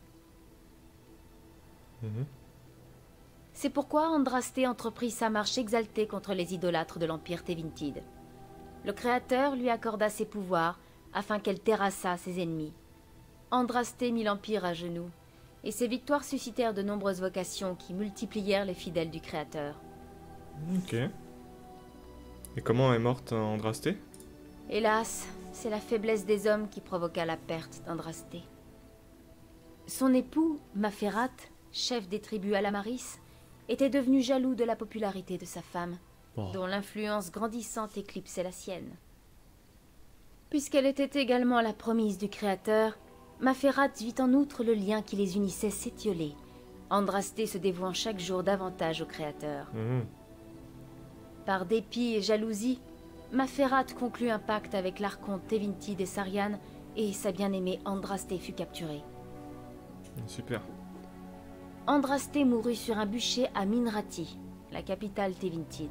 Mhm. C'est pourquoi Andrasté entreprit sa marche exaltée contre les idolâtres de l'Empire Tevintid. Le Créateur lui accorda ses pouvoirs afin qu'elle terrassât ses ennemis. Andrasté mit l'Empire à genoux, et ses victoires suscitèrent de nombreuses vocations qui multiplièrent les fidèles du Créateur. Ok. Et comment est morte Andrasté? Hélas, c'est la faiblesse des hommes qui provoqua la perte d'Andrasté. Son époux, Maferat, chef des tribus Alamaris, était devenu jaloux de la popularité de sa femme, Oh. dont l'influence grandissante éclipsait la sienne. Puisqu'elle était également la promise du Créateur, Maferat vit en outre le lien qui les unissait s'étioler, Andrasté se dévouant chaque jour davantage au Créateur. Mhm. Par dépit et jalousie, Maferat conclut un pacte avec l'archonte Tevintid et Sarian, et sa bien-aimée Andrasté fut capturée. Super. Andrasté mourut sur un bûcher à Minrati, la capitale Tevintid.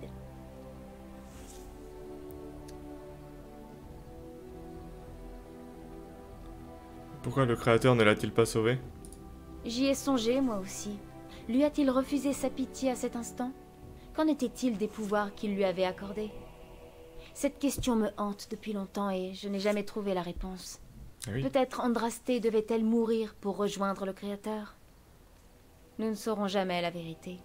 Pourquoi le Créateur ne l'a-t-il pas sauvé? J'y ai songé, moi aussi. Lui a-t-il refusé sa pitié à cet instant? Qu'en était-il des pouvoirs qu'il lui avait accordés? Cette question me hante depuis longtemps et je n'ai jamais trouvé la réponse. Ah oui. Peut-être Andrasté devait-elle mourir pour rejoindre le Créateur? Nous ne saurons jamais la vérité.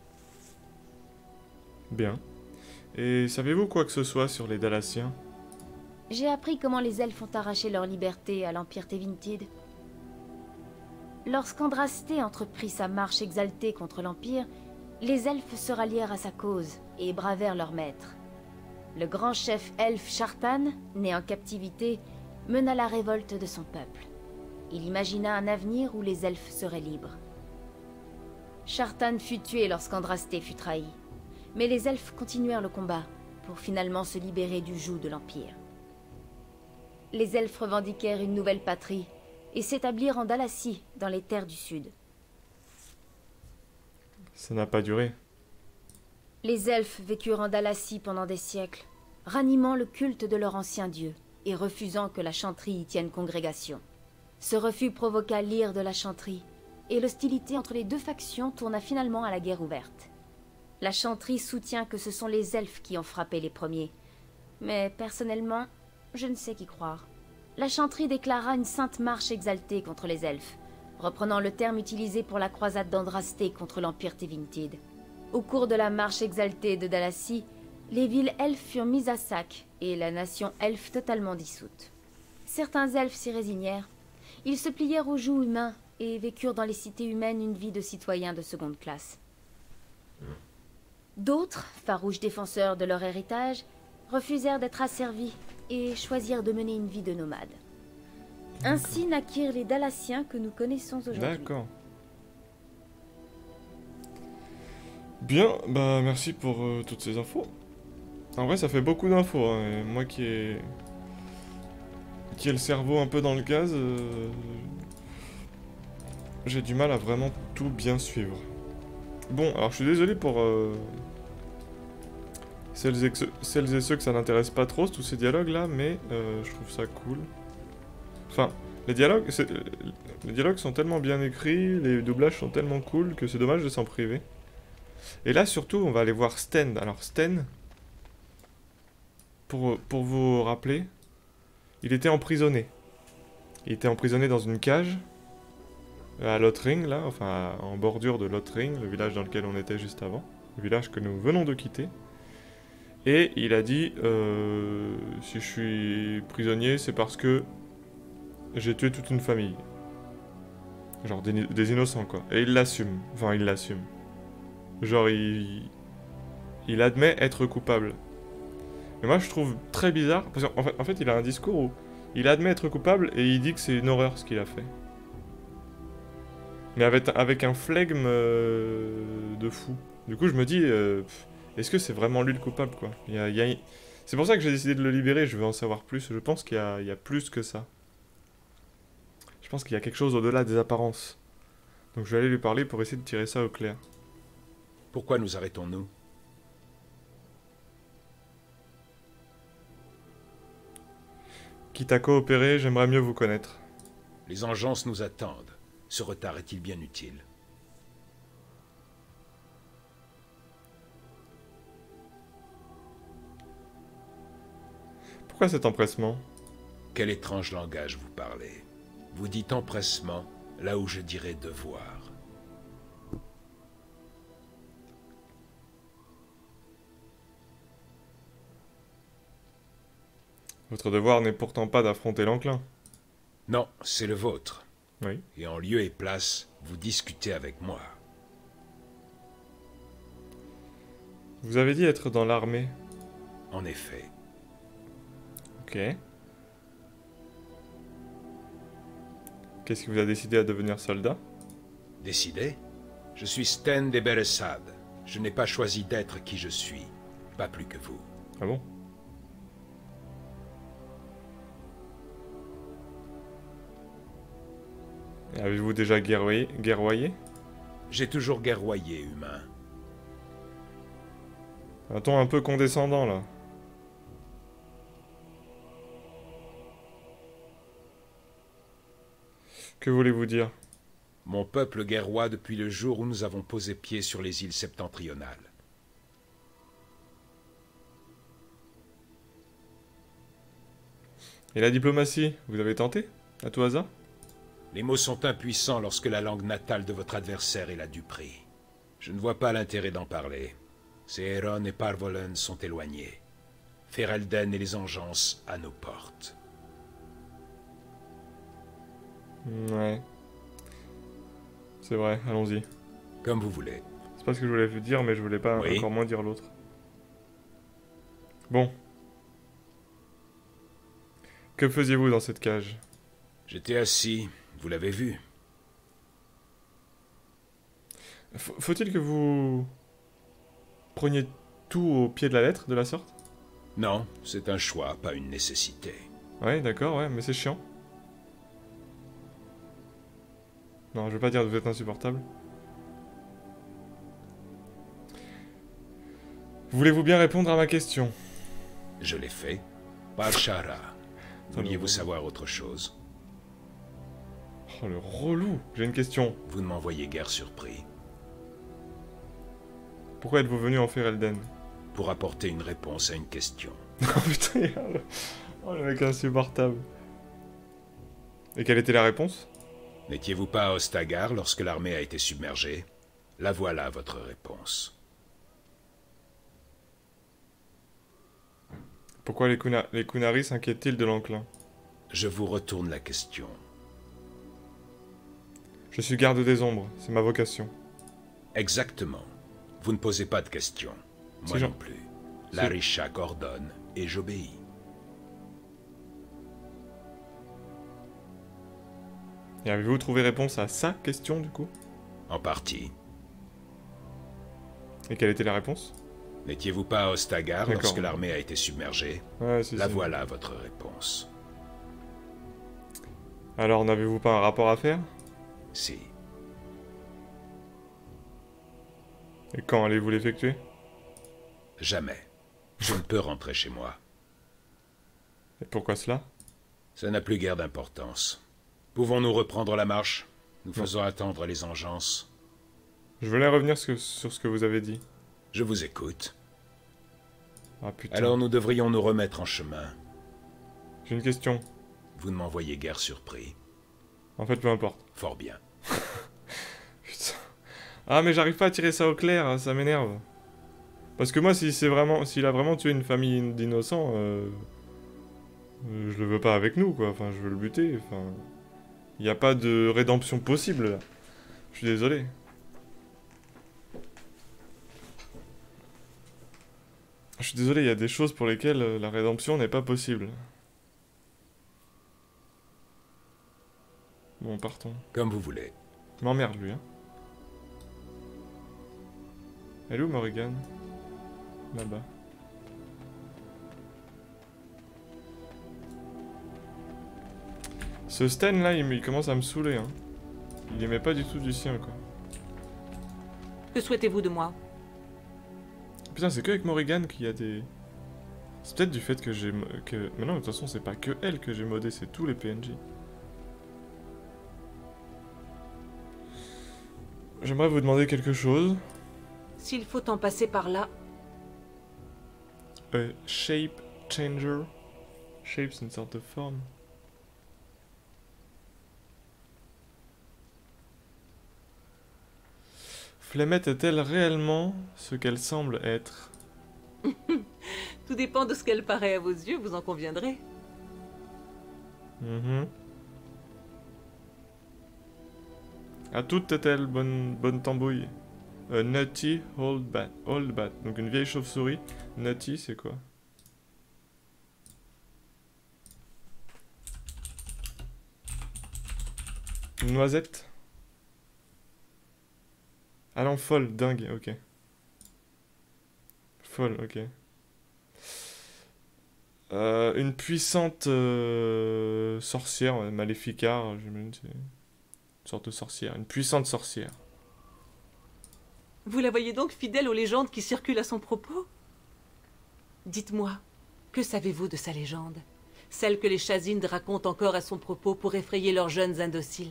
Bien. Et savez-vous quoi que ce soit sur les Dalassiens? J'ai appris comment les elfes ont arraché leur liberté à l'Empire Tevintid. Lorsqu'Andrasté entreprit sa marche exaltée contre l'Empire, les elfes se rallièrent à sa cause et bravèrent leur maître. le grand chef elfe Shartan, né en captivité, mena la révolte de son peuple. Il imagina un avenir où les elfes seraient libres. Shartan fut tué lorsqu'Andrasté fut trahi, mais les elfes continuèrent le combat pour finalement se libérer du joug de l'Empire. Les elfes revendiquèrent une nouvelle patrie et s'établirent en Dalacie, dans les terres du Sud. Ça n'a pas duré. Les elfes vécurent en Dalacie pendant des siècles, ranimant le culte de leur ancien dieu et refusant que la chanterie y tienne congrégation. Ce refus provoqua l'ire de la chanterie, et l'hostilité entre les deux factions tourna finalement à la guerre ouverte. La chanterie soutient que ce sont les elfes qui ont frappé les premiers, mais personnellement, je ne sais qui croire. La chanterie déclara une sainte marche exaltée contre les elfes, reprenant le terme utilisé pour la croisade d'Andrasté contre l'Empire Tevintid. Au cours de la marche exaltée de Dalacie, les villes elfes furent mises à sac et la nation elfe totalement dissoute. Certains elfes s'y résignèrent. Ils se plièrent au joug humain et vécurent dans les cités humaines une vie de citoyens de seconde classe. D'autres, farouches défenseurs de leur héritage, refusèrent d'être asservis et choisirent de mener une vie de nomade. Ainsi naquirent les Dalaciens que nous connaissons aujourd'hui. D'accord. Bien, bah merci pour toutes ces infos. En vrai, ça fait beaucoup d'infos, hein, et moi qui ai le cerveau un peu dans le gaz, j'ai du mal à vraiment tout bien suivre. Bon, alors je suis désolé pour celles et ceux que ça n'intéresse pas trop, tous ces dialogues-là, mais je trouve ça cool. Enfin, les dialogues sont tellement bien écrits, les doublages sont tellement cool que c'est dommage de s'en priver. Et là, surtout, on va aller voir Sten. Alors, Sten, pour vous rappeler, il était emprisonné. Il était emprisonné dans une cage, à Lothring, là, enfin, en bordure de Lothring, le village dans lequel on était juste avant. Le village que nous venons de quitter. Et il a dit, si je suis prisonnier, c'est parce que j'ai tué toute une famille. Genre des innocents, quoi. Et il l'assume. Enfin, il l'assume. Genre, il admet être coupable. Mais moi, je trouve très bizarre, parce qu'en fait, il a un discours où il admet être coupable et il dit que c'est une horreur ce qu'il a fait. Mais avec un flegme de fou. Du coup, je me dis, est-ce que c'est vraiment lui le coupable, quoi? C'est pour ça que j'ai décidé de le libérer, je veux en savoir plus. Je pense qu'il y a plus que ça. Je pense qu'il y a quelque chose au-delà des apparences. Donc je vais aller lui parler pour essayer de tirer ça au clair. Pourquoi nous arrêtons-nous? Quitte à coopérer, j'aimerais mieux vous connaître. Les engeances nous attendent. Ce retard est-il bien utile? Pourquoi cet empressement? Quel étrange langage vous parlez. Vous dites empressement, là où je dirais devoir. Votre devoir n'est pourtant pas d'affronter l'enclin. Non, c'est le vôtre. Oui. Et en lieu et place, vous discutez avec moi. Vous avez dit être dans l'armée. En effet. Ok. Qu'est-ce qui vous a décidé à devenir soldat? Décidé? Je suis Sten de Beresad. Je n'ai pas choisi d'être qui je suis. Pas plus que vous. Ah bon? Avez-vous déjà guerroyé? J'ai toujours guerroyé, humain. Un ton un peu condescendant, là. Que voulez-vous dire? Mon peuple guerroie depuis le jour où nous avons posé pied sur les îles septentrionales. Et la diplomatie, vous avez tenté? À tout hasard? Les mots sont impuissants lorsque la langue natale de votre adversaire est la duperie. Je ne vois pas l'intérêt d'en parler. Seheron et Parvolen sont éloignés. Ferelden et les engeances à nos portes. Ouais. C'est vrai, allons-y. Comme vous voulez. C'est pas ce que je voulais vous dire, mais je voulais pas Oui. encore moins dire l'autre. Bon, Que faisiez-vous dans cette cage? J'étais assis, vous l'avez vu. Faut-il que vous preniez tout au pied de la lettre, de la sorte? Non, c'est un choix, pas une nécessité. Ouais, d'accord, ouais, mais c'est chiant. Non, je veux pas dire que vous êtes insupportable. Voulez-vous bien répondre à ma question? Je l'ai fait. Par Shara. Vouliez-vous savoir autre chose? Oh, le relou! J'ai une question. Vous ne m'envoyez guère surpris. Pourquoi êtes-vous venu en Ferelden? Pour apporter une réponse à une question. Oh putain, oh, le mec insupportable. Et quelle était la réponse? N'étiez-vous pas à Ostagar lorsque l'armée a été submergée? La voilà, votre réponse. Pourquoi les Kunari s'inquiètent-ils de l'enclin? Je vous retourne la question. Je suis garde des ombres, c'est ma vocation. Exactement. Vous ne posez pas de questions. Moi non plus. L'Arishak ordonne et j'obéis. Et avez-vous trouvé réponse à sa question, du coup? En partie. Et quelle était la réponse? N'étiez-vous pas à Ostagar lorsque l'armée a été submergée? Ouais, si, La voilà, votre réponse. Alors, n'avez-vous pas un rapport à faire? Si. Et quand allez-vous l'effectuer? Jamais. Je ne peux rentrer chez moi. Et pourquoi cela? Ça n'a plus guère d'importance. Pouvons-nous reprendre la marche? Nous faisons attendre les engeances. Je voulais revenir sur ce que vous avez dit. Je vous écoute. Ah putain. Alors nous devrions nous remettre en chemin. J'ai une question. Vous ne m'envoyez guère surpris. En fait, peu importe. Fort bien. Putain. Ah mais j'arrive pas à tirer ça au clair, hein, ça m'énerve. Parce que moi, s'il a vraiment tué une famille d'innocents, je le veux pas avec nous, quoi. Enfin, je veux le buter. Enfin, il n'y a pas de rédemption possible là. Je suis désolé. Je suis désolé, il y a des choses pour lesquelles la rédemption n'est pas possible. Bon, partons. Comme vous voulez. Il m'emmerde, lui, hein. Elle est où, Morrigan? Là-bas. Ce Sten, là, il commence à me saouler, hein. Il aimait pas du tout du sien, quoi. Que souhaitez-vous de moi? Putain, c'est que avec Morrigan qu'il y a des... C'est peut-être du fait que j'ai... Mais non, de toute façon, c'est pas que elle que j'ai modé, c'est tous les PNJ. J'aimerais vous demander quelque chose. S'il faut en passer par là... Shape changer. Shape, c'est une sorte de forme. Flemette est-elle réellement ce qu'elle semble être? Tout dépend de ce qu'elle paraît à vos yeux, vous en conviendrez. À toute est-elle bonne tambouille? Nutty old bat. Donc une vieille chauve-souris. Nutty, c'est quoi? Une noisette? Ah non, folle, dingue, ok. Folle, ok. Une puissante sorcière, Maléfica, j'imagine, c'est une sorte de sorcière. Une puissante sorcière. Vous la voyez donc fidèle aux légendes qui circulent à son propos? Dites-moi, que savez-vous de sa légende? Celle que les Chazindes racontent encore à son propos pour effrayer leurs jeunes indociles.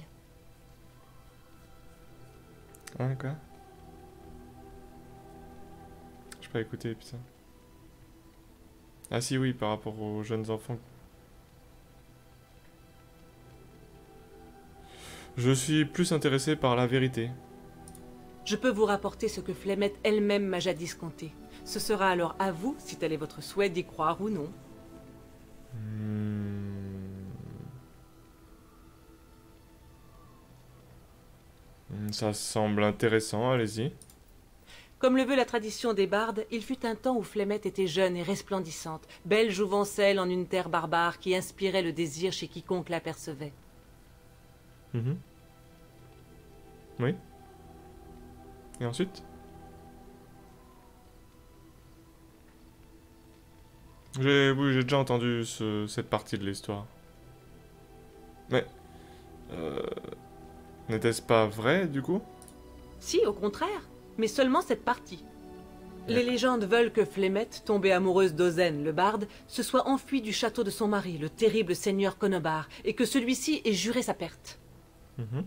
Hein, quoi? Je peux pas écouter, putain. Ah si, oui, par rapport aux jeunes enfants. Je suis plus intéressé par la vérité. Je peux vous rapporter ce que Flemette elle-même m'a jadis conté. Ce sera alors à vous, si tel est votre souhait, d'y croire ou non. Ça semble intéressant, allez-y. Comme le veut la tradition des bardes, il fut un temps où Flémette était jeune et resplendissante, belle jouvencelle en une terre barbare qui inspirait le désir chez quiconque l'apercevait. Mhm. Oui. Et ensuite? Oui, j'ai déjà entendu cette partie de l'histoire. Mais... n'était-ce pas vrai, du coup? Si, au contraire, mais seulement cette partie. Les D'accord. légendes veulent que Flémette, tombée amoureuse d'Ozen, le barde, se soit enfuie du château de son mari, le terrible seigneur Conobar, et que celui-ci ait juré sa perte. Mhm.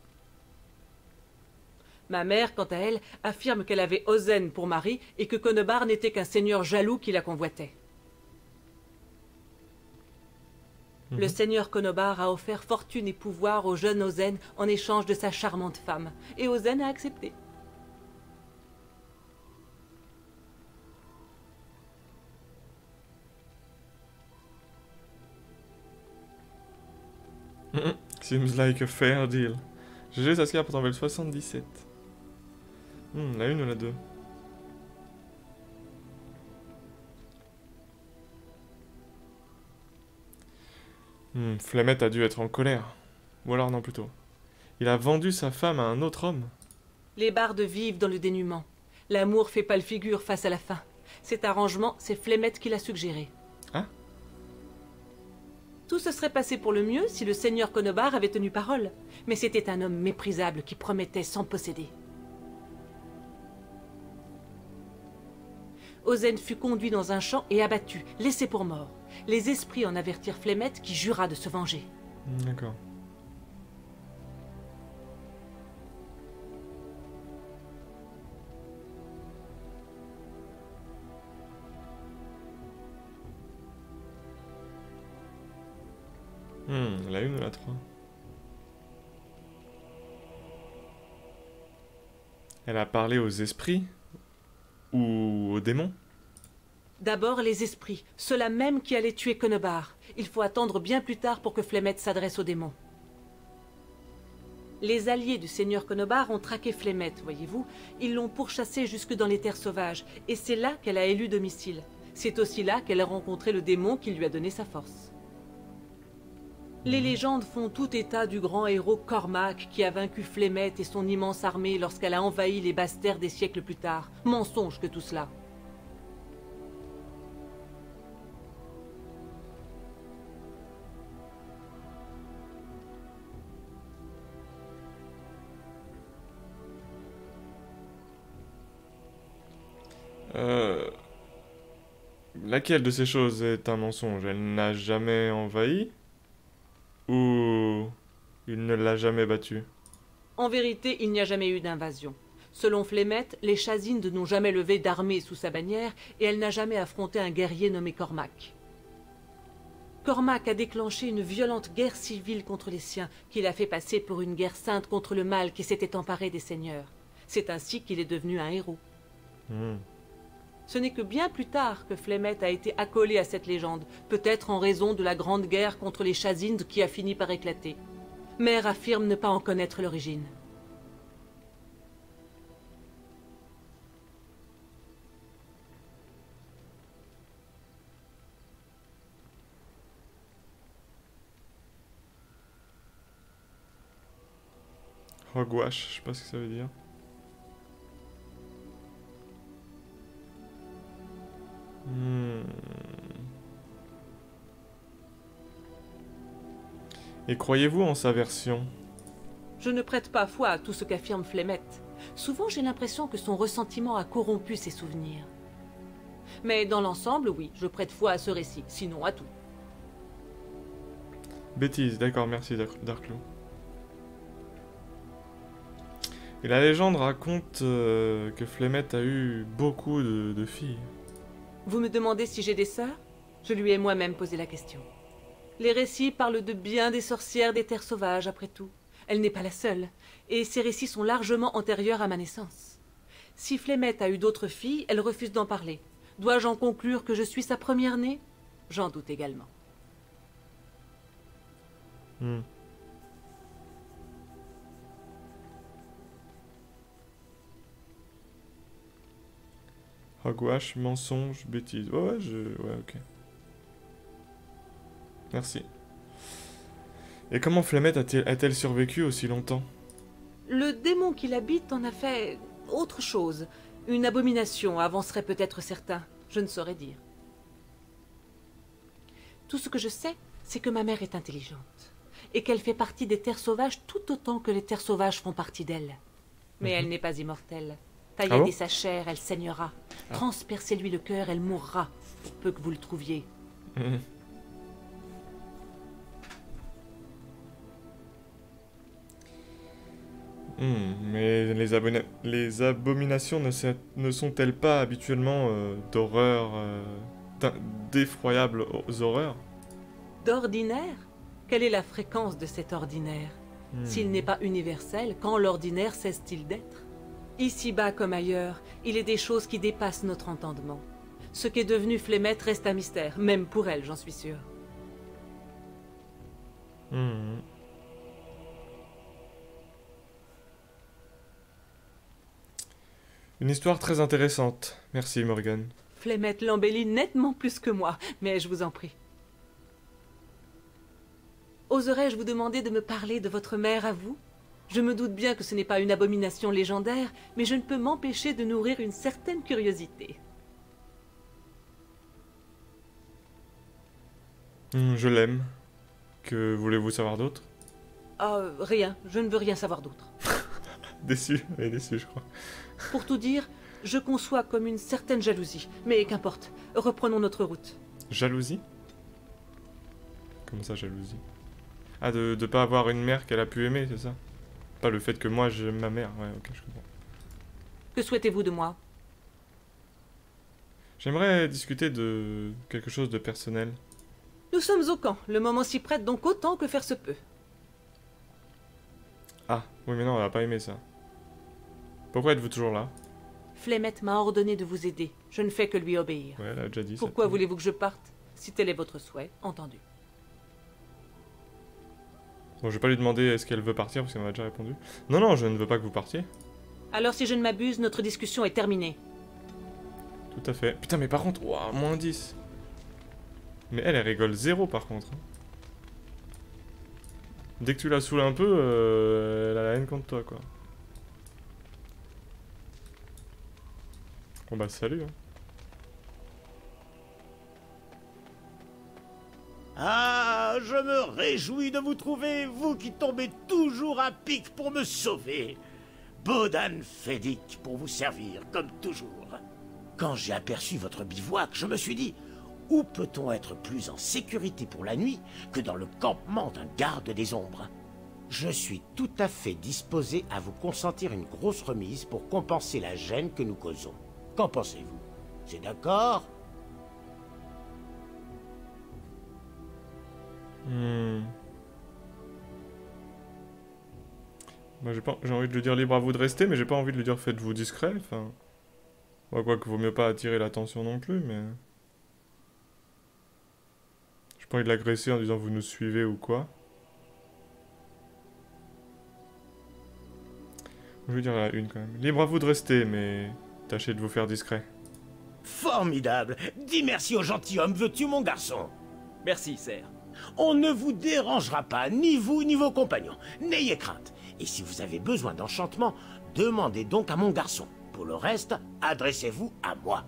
Ma mère, quant à elle, affirme qu'elle avait Ozen pour mari et que Conobar n'était qu'un seigneur jaloux qui la convoitait. Le seigneur Conobar a offert fortune et pouvoir au jeune Ozen en échange de sa charmante femme, et Ozen a accepté. Seems like a fair deal. GG Saskia pour ton level 77. La une ou la deux? Flamette a dû être en colère. Ou alors non plutôt. Il a vendu sa femme à un autre homme. Les bardes vivent dans le dénuement. L'amour fait pâle figure face à la faim. Cet arrangement, c'est Flémette qui l'a suggéré. Ah? Tout se serait passé pour le mieux si le seigneur Conobar avait tenu parole. Mais c'était un homme méprisable qui promettait sans posséder. Ozen fut conduit dans un champ et abattu, laissé pour mort. Les esprits en avertirent Flémette qui jura de se venger. D'accord. La une ou la 3? Elle a parlé aux esprits? Ou aux démons? D'abord les esprits, ceux-là même qui allaient tuer Conobar. Il faut attendre bien plus tard pour que Flémette s'adresse aux démons. Les alliés du seigneur Conobar ont traqué Flémette, voyez-vous. Ils l'ont pourchassée jusque dans les terres sauvages, et c'est là qu'elle a élu domicile. C'est aussi là qu'elle a rencontré le démon qui lui a donné sa force. Les légendes font tout état du grand héros Cormac qui a vaincu Flémette et son immense armée lorsqu'elle a envahi les basses terres des siècles plus tard. Mensonge que tout cela. Laquelle de ces choses est un mensonge? Elle n'a jamais envahi? Ou il ne l'a jamais battue? En vérité, il n'y a jamais eu d'invasion. Selon Flémette, les Chazindes n'ont jamais levé d'armée sous sa bannière et elle n'a jamais affronté un guerrier nommé Cormac. Cormac a déclenché une violente guerre civile contre les siens, qu'il a fait passer pour une guerre sainte contre le mal qui s'était emparé des seigneurs. C'est ainsi qu'il est devenu un héros. Ce n'est que bien plus tard que Flémette a été accolé à cette légende, peut-être en raison de la grande guerre contre les Chazindes qui a fini par éclater. Mère affirme ne pas en connaître l'origine. Hogwash, je sais pas ce que ça veut dire. Et croyez-vous en sa version? Je ne prête pas foi à tout ce qu'affirme Flémette. Souvent j'ai l'impression que son ressentiment a corrompu ses souvenirs. Mais dans l'ensemble, oui, je prête foi à ce récit, sinon à tout. Bêtise, d'accord, merci Darklo. Et la légende raconte que Flémette a eu beaucoup de filles. Vous me demandez si j'ai des sœurs? Je lui ai moi-même posé la question. Les récits parlent de bien des sorcières des terres sauvages, après tout. Elle n'est pas la seule, et ces récits sont largement antérieurs à ma naissance. Si Flémette a eu d'autres filles, elle refuse d'en parler. Dois-je en conclure que je suis sa première-née? J'en doute également. Hogwash, mensonge, bêtise. Ouais, ouais, ok. Merci. Et comment Flamette a-t-elle survécu aussi longtemps? Le démon qui l'habite en a fait autre chose. Une abomination avancerait peut-être certains. Je ne saurais dire. Tout ce que je sais, c'est que ma mère est intelligente. Et qu'elle fait partie des terres sauvages tout autant que les terres sauvages font partie d'elle. Mais elle n'est pas immortelle. Tailladez sa chair, elle saignera. Transpercez-lui le cœur, elle mourra. Pour peu que vous le trouviez. Mais les abominations ne sont-elles pas habituellement d'horreur, d'effroyables horreurs? D'ordinaire? Quelle est la fréquence de cet ordinaire? S'il n'est pas universel, quand l'ordinaire cesse-t-il d'être? Ici-bas comme ailleurs, il est des choses qui dépassent notre entendement. Ce qu'est devenu Flémette reste un mystère, même pour elle, j'en suis sûre. Une histoire très intéressante. Merci, Morgan. Flémette l'embellit nettement plus que moi, mais je vous en prie. Oserais-je vous demander de me parler de votre mère à vous? Je me doute bien que ce n'est pas une abomination légendaire, mais je ne peux m'empêcher de nourrir une certaine curiosité. Je l'aime. Que voulez-vous savoir d'autre? Rien, je ne veux rien savoir d'autre. Déçu, elle est déçue, je crois. Pour tout dire, je conçois comme une certaine jalousie, mais qu'importe, reprenons notre route. Jalousie? Comment ça, jalousie? Ah, de pas avoir une mère qu'elle a pu aimer, c'est ça? Pas le fait que moi j'aime ma mère, ouais, ok, je comprends. Que souhaitez-vous de moi? J'aimerais discuter de quelque chose de personnel. Nous sommes au camp, le moment s'y prête donc autant que faire se peut. Ah, oui mais non, elle a pas aimé ça. Pourquoi êtes-vous toujours là? Flémette m'a ordonné de vous aider, je ne fais que lui obéir. Ouais, elle a déjà dit ça. Pourquoi voulez-vous que je parte? Si tel est votre souhait, entendu. Bon, je vais pas lui demander est-ce qu'elle veut partir, parce qu'elle m'a déjà répondu. Non, non, je ne veux pas que vous partiez. Alors si je ne m'abuse, notre discussion est terminée. Tout à fait. Putain, mais par contre, waouh, moins 10. Mais elle rigole zéro par contre. Dès que tu la saoules un peu, elle a la haine contre toi, quoi. Bon bah salut. Hein. Ah, je me réjouis de vous trouver, vous qui tombez toujours à pic pour me sauver. Bodan Fedik pour vous servir, comme toujours. Quand j'ai aperçu votre bivouac, je me suis dit, où peut-on être plus en sécurité pour la nuit que dans le campement d'un garde des ombres? Je suis tout à fait disposé à vous consentir une grosse remise pour compenser la gêne que nous causons. Qu'en pensez-vous? C'est d'accord? Moi j'ai envie de lui dire libre à vous de rester, mais j'ai pas envie de lui dire faites-vous discret, enfin... Ouais, quoi qu'il vaut mieux pas attirer l'attention non plus, mais... J'ai pas envie de l'agresser en disant vous nous suivez ou quoi. Je vais dire la une quand même. Libre à vous de rester, mais... Tâchez de vous faire discret. Formidable! Dis merci au gentilhomme, veux-tu mon garçon? Merci, Serre. On ne vous dérangera pas, ni vous ni vos compagnons. N'ayez crainte. Et si vous avez besoin d'enchantement, demandez donc à mon garçon. Pour le reste, adressez-vous à moi.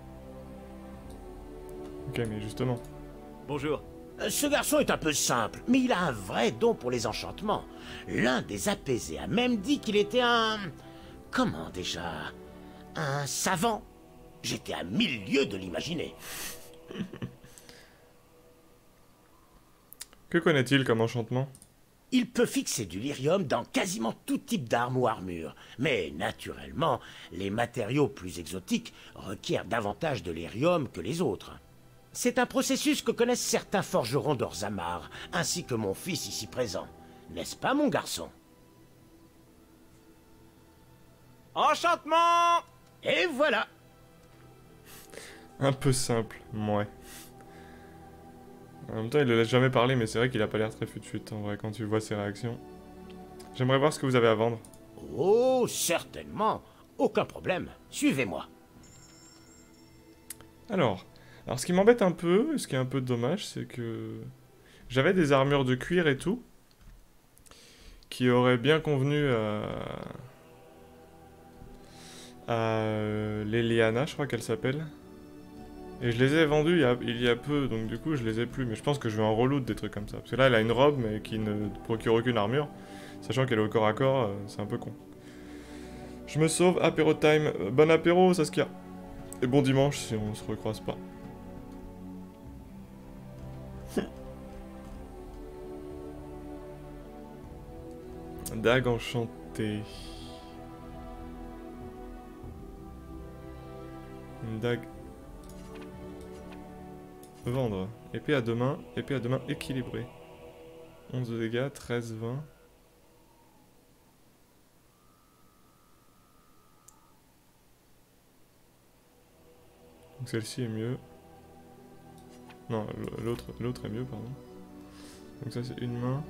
Ok, mais justement. Bonjour. Ce garçon est un peu simple, mais il a un vrai don pour les enchantements. L'un des apaisés a même dit qu'il était un... Comment déjà? Un savant. J'étais à 1000 lieues de l'imaginer. Que connaît-il comme enchantement? Il peut fixer du lyrium dans quasiment tout type d'arme ou armure. Mais naturellement, les matériaux plus exotiques requièrent davantage de lyrium que les autres. C'est un processus que connaissent certains forgerons d'Orzammar, ainsi que mon fils ici présent. N'est-ce pas, mon garçon? Enchantement! Et voilà! Un peu simple, ouais. En même temps, il le laisse jamais parler, mais c'est vrai qu'il a pas l'air très fut-fut, en vrai, quand tu vois ses réactions. J'aimerais voir ce que vous avez à vendre. Oh, certainement. Aucun problème. Suivez-moi. Alors ce qui m'embête un peu, ce qui est un peu dommage, c'est que j'avais des armures de cuir et tout, qui auraient bien convenu à Leliana, je crois qu'elle s'appelle. Et je les ai vendues il y a peu, donc du coup je les ai plus. Mais je pense que je vais en reloot des trucs comme ça. Parce que là elle a une robe, mais qui ne procure aucune armure. Sachant qu'elle est au corps à corps, c'est un peu con. Je me sauve, apéro time. Bon apéro Saskia. Et bon dimanche si on se recroise pas. Dague enchantée. Une dague. Vendre. Épée à deux mains équilibrée. 11 de dégâts, 13, 20. Donc celle-ci est mieux. Non, l'autre est mieux, pardon. Donc ça c'est une main.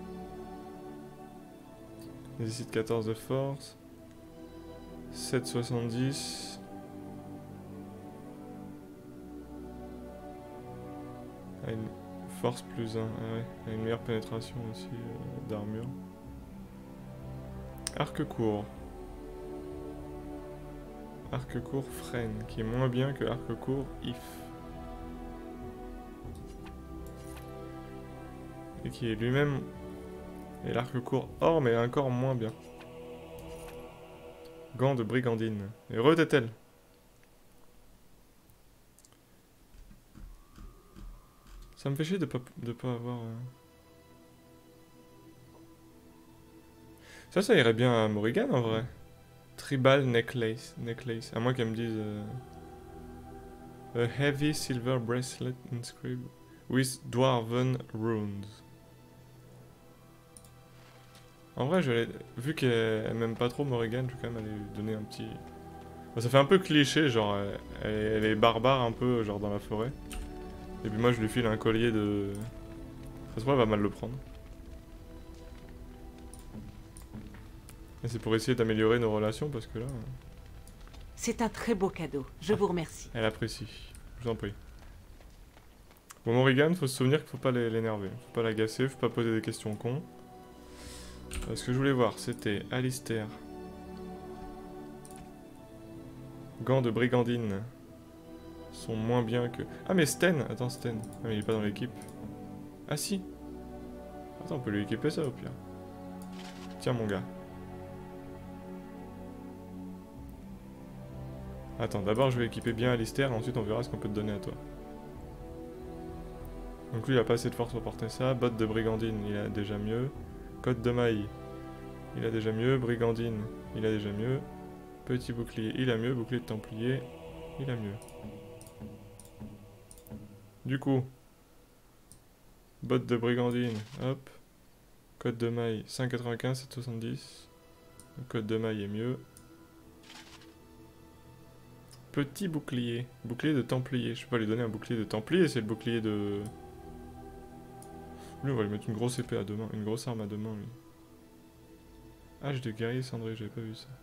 Nécessite 14 de force. 7,70. Ah, une force plus 1. Ah ouais, elle a une meilleure pénétration aussi d'armure. Arc court. Arc court freine, qui est moins bien que arc court if. Et qui est lui-même... Et l'arc court or, mais encore moins bien. Gants de brigandine. Heureux est-elle. Ça me fait chier de pas avoir... Ça irait bien à Morrigan en vrai. Tribal necklace. À moins qu'elle me dise... A heavy silver bracelet inscribed with dwarven runes. En vrai, vu qu'elle m'aime pas trop Morrigan, je vais quand même aller lui donner un petit... Bon, ça fait un peu cliché, genre, elle est barbare un peu, genre dans la forêt. Et puis moi, je lui file un collier de... Ça se voit, elle va mal le prendre. Et c'est pour essayer d'améliorer nos relations, parce que là... C'est un très beau cadeau, je vous remercie. Elle apprécie, je vous en prie. Bon, Morrigan, faut se souvenir qu'il faut pas l'énerver. Faut pas l'agacer, faut pas poser des questions cons. Ce que je voulais voir, c'était Alistair. Gants de brigandine. Sont moins bien que... Ah mais Sten. Attends, Sten. Ah mais il est pas dans l'équipe. Ah si. Attends, on peut lui équiper ça au pire. Tiens mon gars. Attends, d'abord je vais équiper bien Alistair, ensuite on verra ce qu'on peut te donner à toi. Donc lui il a pas assez de force pour porter ça. Botte de brigandine, il a déjà mieux. Côte de maille, il a déjà mieux. Brigandine, il a déjà mieux. Petit bouclier, il a mieux. Bouclier de templier, il a mieux. Du coup, botte de brigandine, hop. Côte de maille, 5,95, 7,70. Le code de maille est mieux. Petit bouclier. Bouclier de templier. Je peux pas lui donner un bouclier de templier, c'est le bouclier de... Lui, on va lui mettre une grosse épée à deux mains. Une grosse arme à deux mains, lui. Hache de guerrier cendré, j'avais pas vu ça.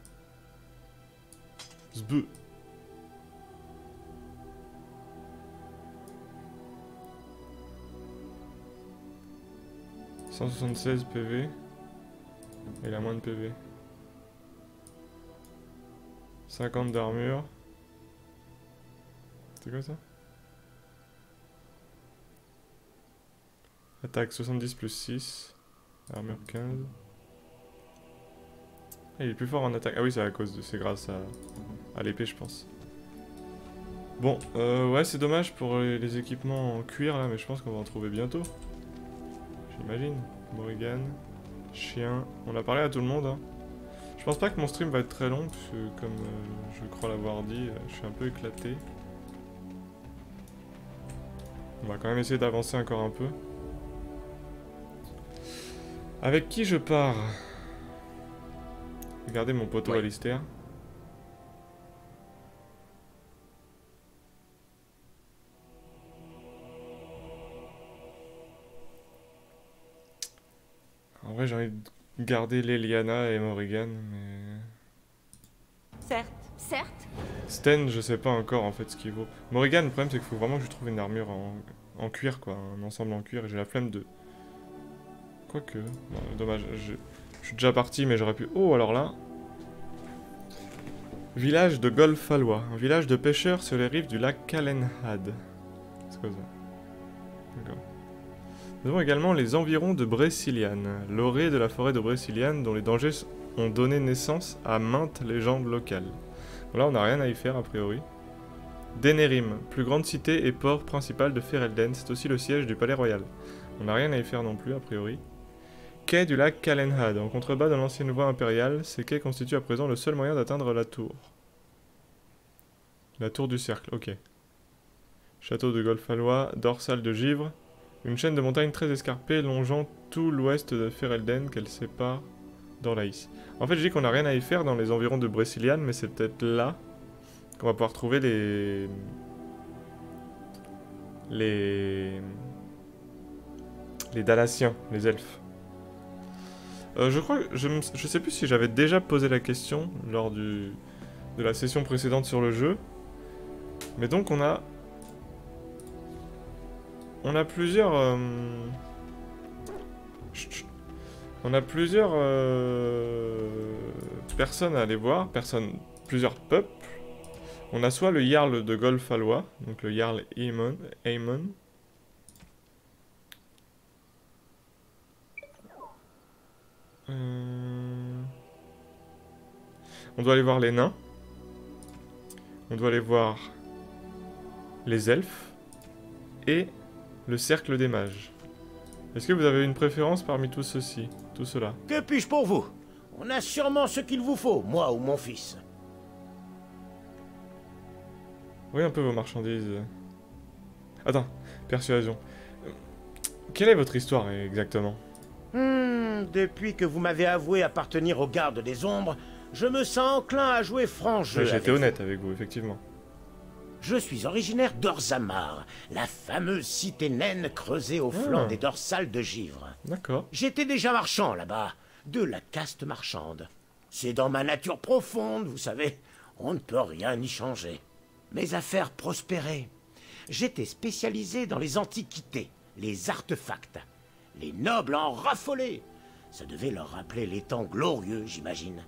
Zbeu. « 176 PV. Il a moins de PV. 50 d'armure. C'est quoi ça? Attaque 70 plus 6. Armure 15. Ah, il est plus fort en attaque. Ah oui, c'est à cause de... C'est grâce à l'épée, je pense. Bon, ouais, c'est dommage pour les équipements en cuir, là, mais je pense qu'on va en trouver bientôt. J'imagine. Morrigan. Chien. On a parlé à tout le monde, hein. Je pense pas que mon stream va être très long, parce que comme je crois l'avoir dit, je suis un peu éclaté. On va quand même essayer d'avancer encore un peu. Avec qui je pars? Regardez mon poteau Alistair. En vrai, j'ai envie de garder Leliana et Morrigan, mais... Certes. Certes. Sten, je sais pas encore en fait ce qu'il vaut. Morrigan, le problème c'est qu'il faut vraiment que je trouve une armure en cuir quoi, un ensemble en cuir et j'ai la flemme de... Quoique... Bon, dommage, je suis déjà parti mais j'aurais pu... Oh alors là... Village de Golfalois, un village de pêcheurs sur les rives du lac Calenhad. C'est quoi ça? D'accord. Nous avons également les environs de Bréciliane, l'orée de la forêt de Bréciliane dont les dangers ont donné naissance à maintes légendes locales. Bon, là on n'a rien à y faire a priori. Denerim, plus grande cité et port principal de Ferelden, c'est aussi le siège du palais royal. On n'a rien à y faire non plus a priori. Quai du lac Calenhad, en contrebas de l'ancienne voie impériale, ces quais constituent à présent le seul moyen d'atteindre la tour. La tour du cercle, ok. Château de Golfalois, dorsale de givre, une chaîne de montagnes très escarpée longeant tout l'ouest de Ferelden qu'elle sépare d'Orlaïs. En fait, je dis qu'on n'a rien à y faire dans les environs de Bréciliane, mais c'est peut-être là qu'on va pouvoir trouver les Dalatiens, les elfes. Je crois, je sais plus si j'avais déjà posé la question lors de la session précédente sur le jeu. Mais donc on a plusieurs personnes à aller voir, plusieurs peuples. On a soit le Jarl de Golfalois, donc le Jarl Aemon. On doit aller voir les nains. On doit aller voir les elfes. Et le cercle des mages. Est-ce que vous avez une préférence parmi tout cela? Que puis-je pour vous? On a sûrement ce qu'il vous faut, moi ou mon fils. Oui, un peu vos marchandises. Attends, persuasion. Quelle est votre histoire exactement? Depuis que vous m'avez avoué appartenir aux gardes des ombres, je me sens enclin à jouer franc jeu. J'ai été honnête avec vous, effectivement. Je suis originaire d'Orzammar, la fameuse cité naine creusée au flanc des dorsales de givre. D'accord. J'étais déjà marchand là-bas, de la caste marchande. C'est dans ma nature profonde, vous savez, on ne peut rien y changer. Mes affaires prospéraient. J'étais spécialisé dans les antiquités, les artefacts. Les nobles en raffolaient. Ça devait leur rappeler les temps glorieux, j'imagine.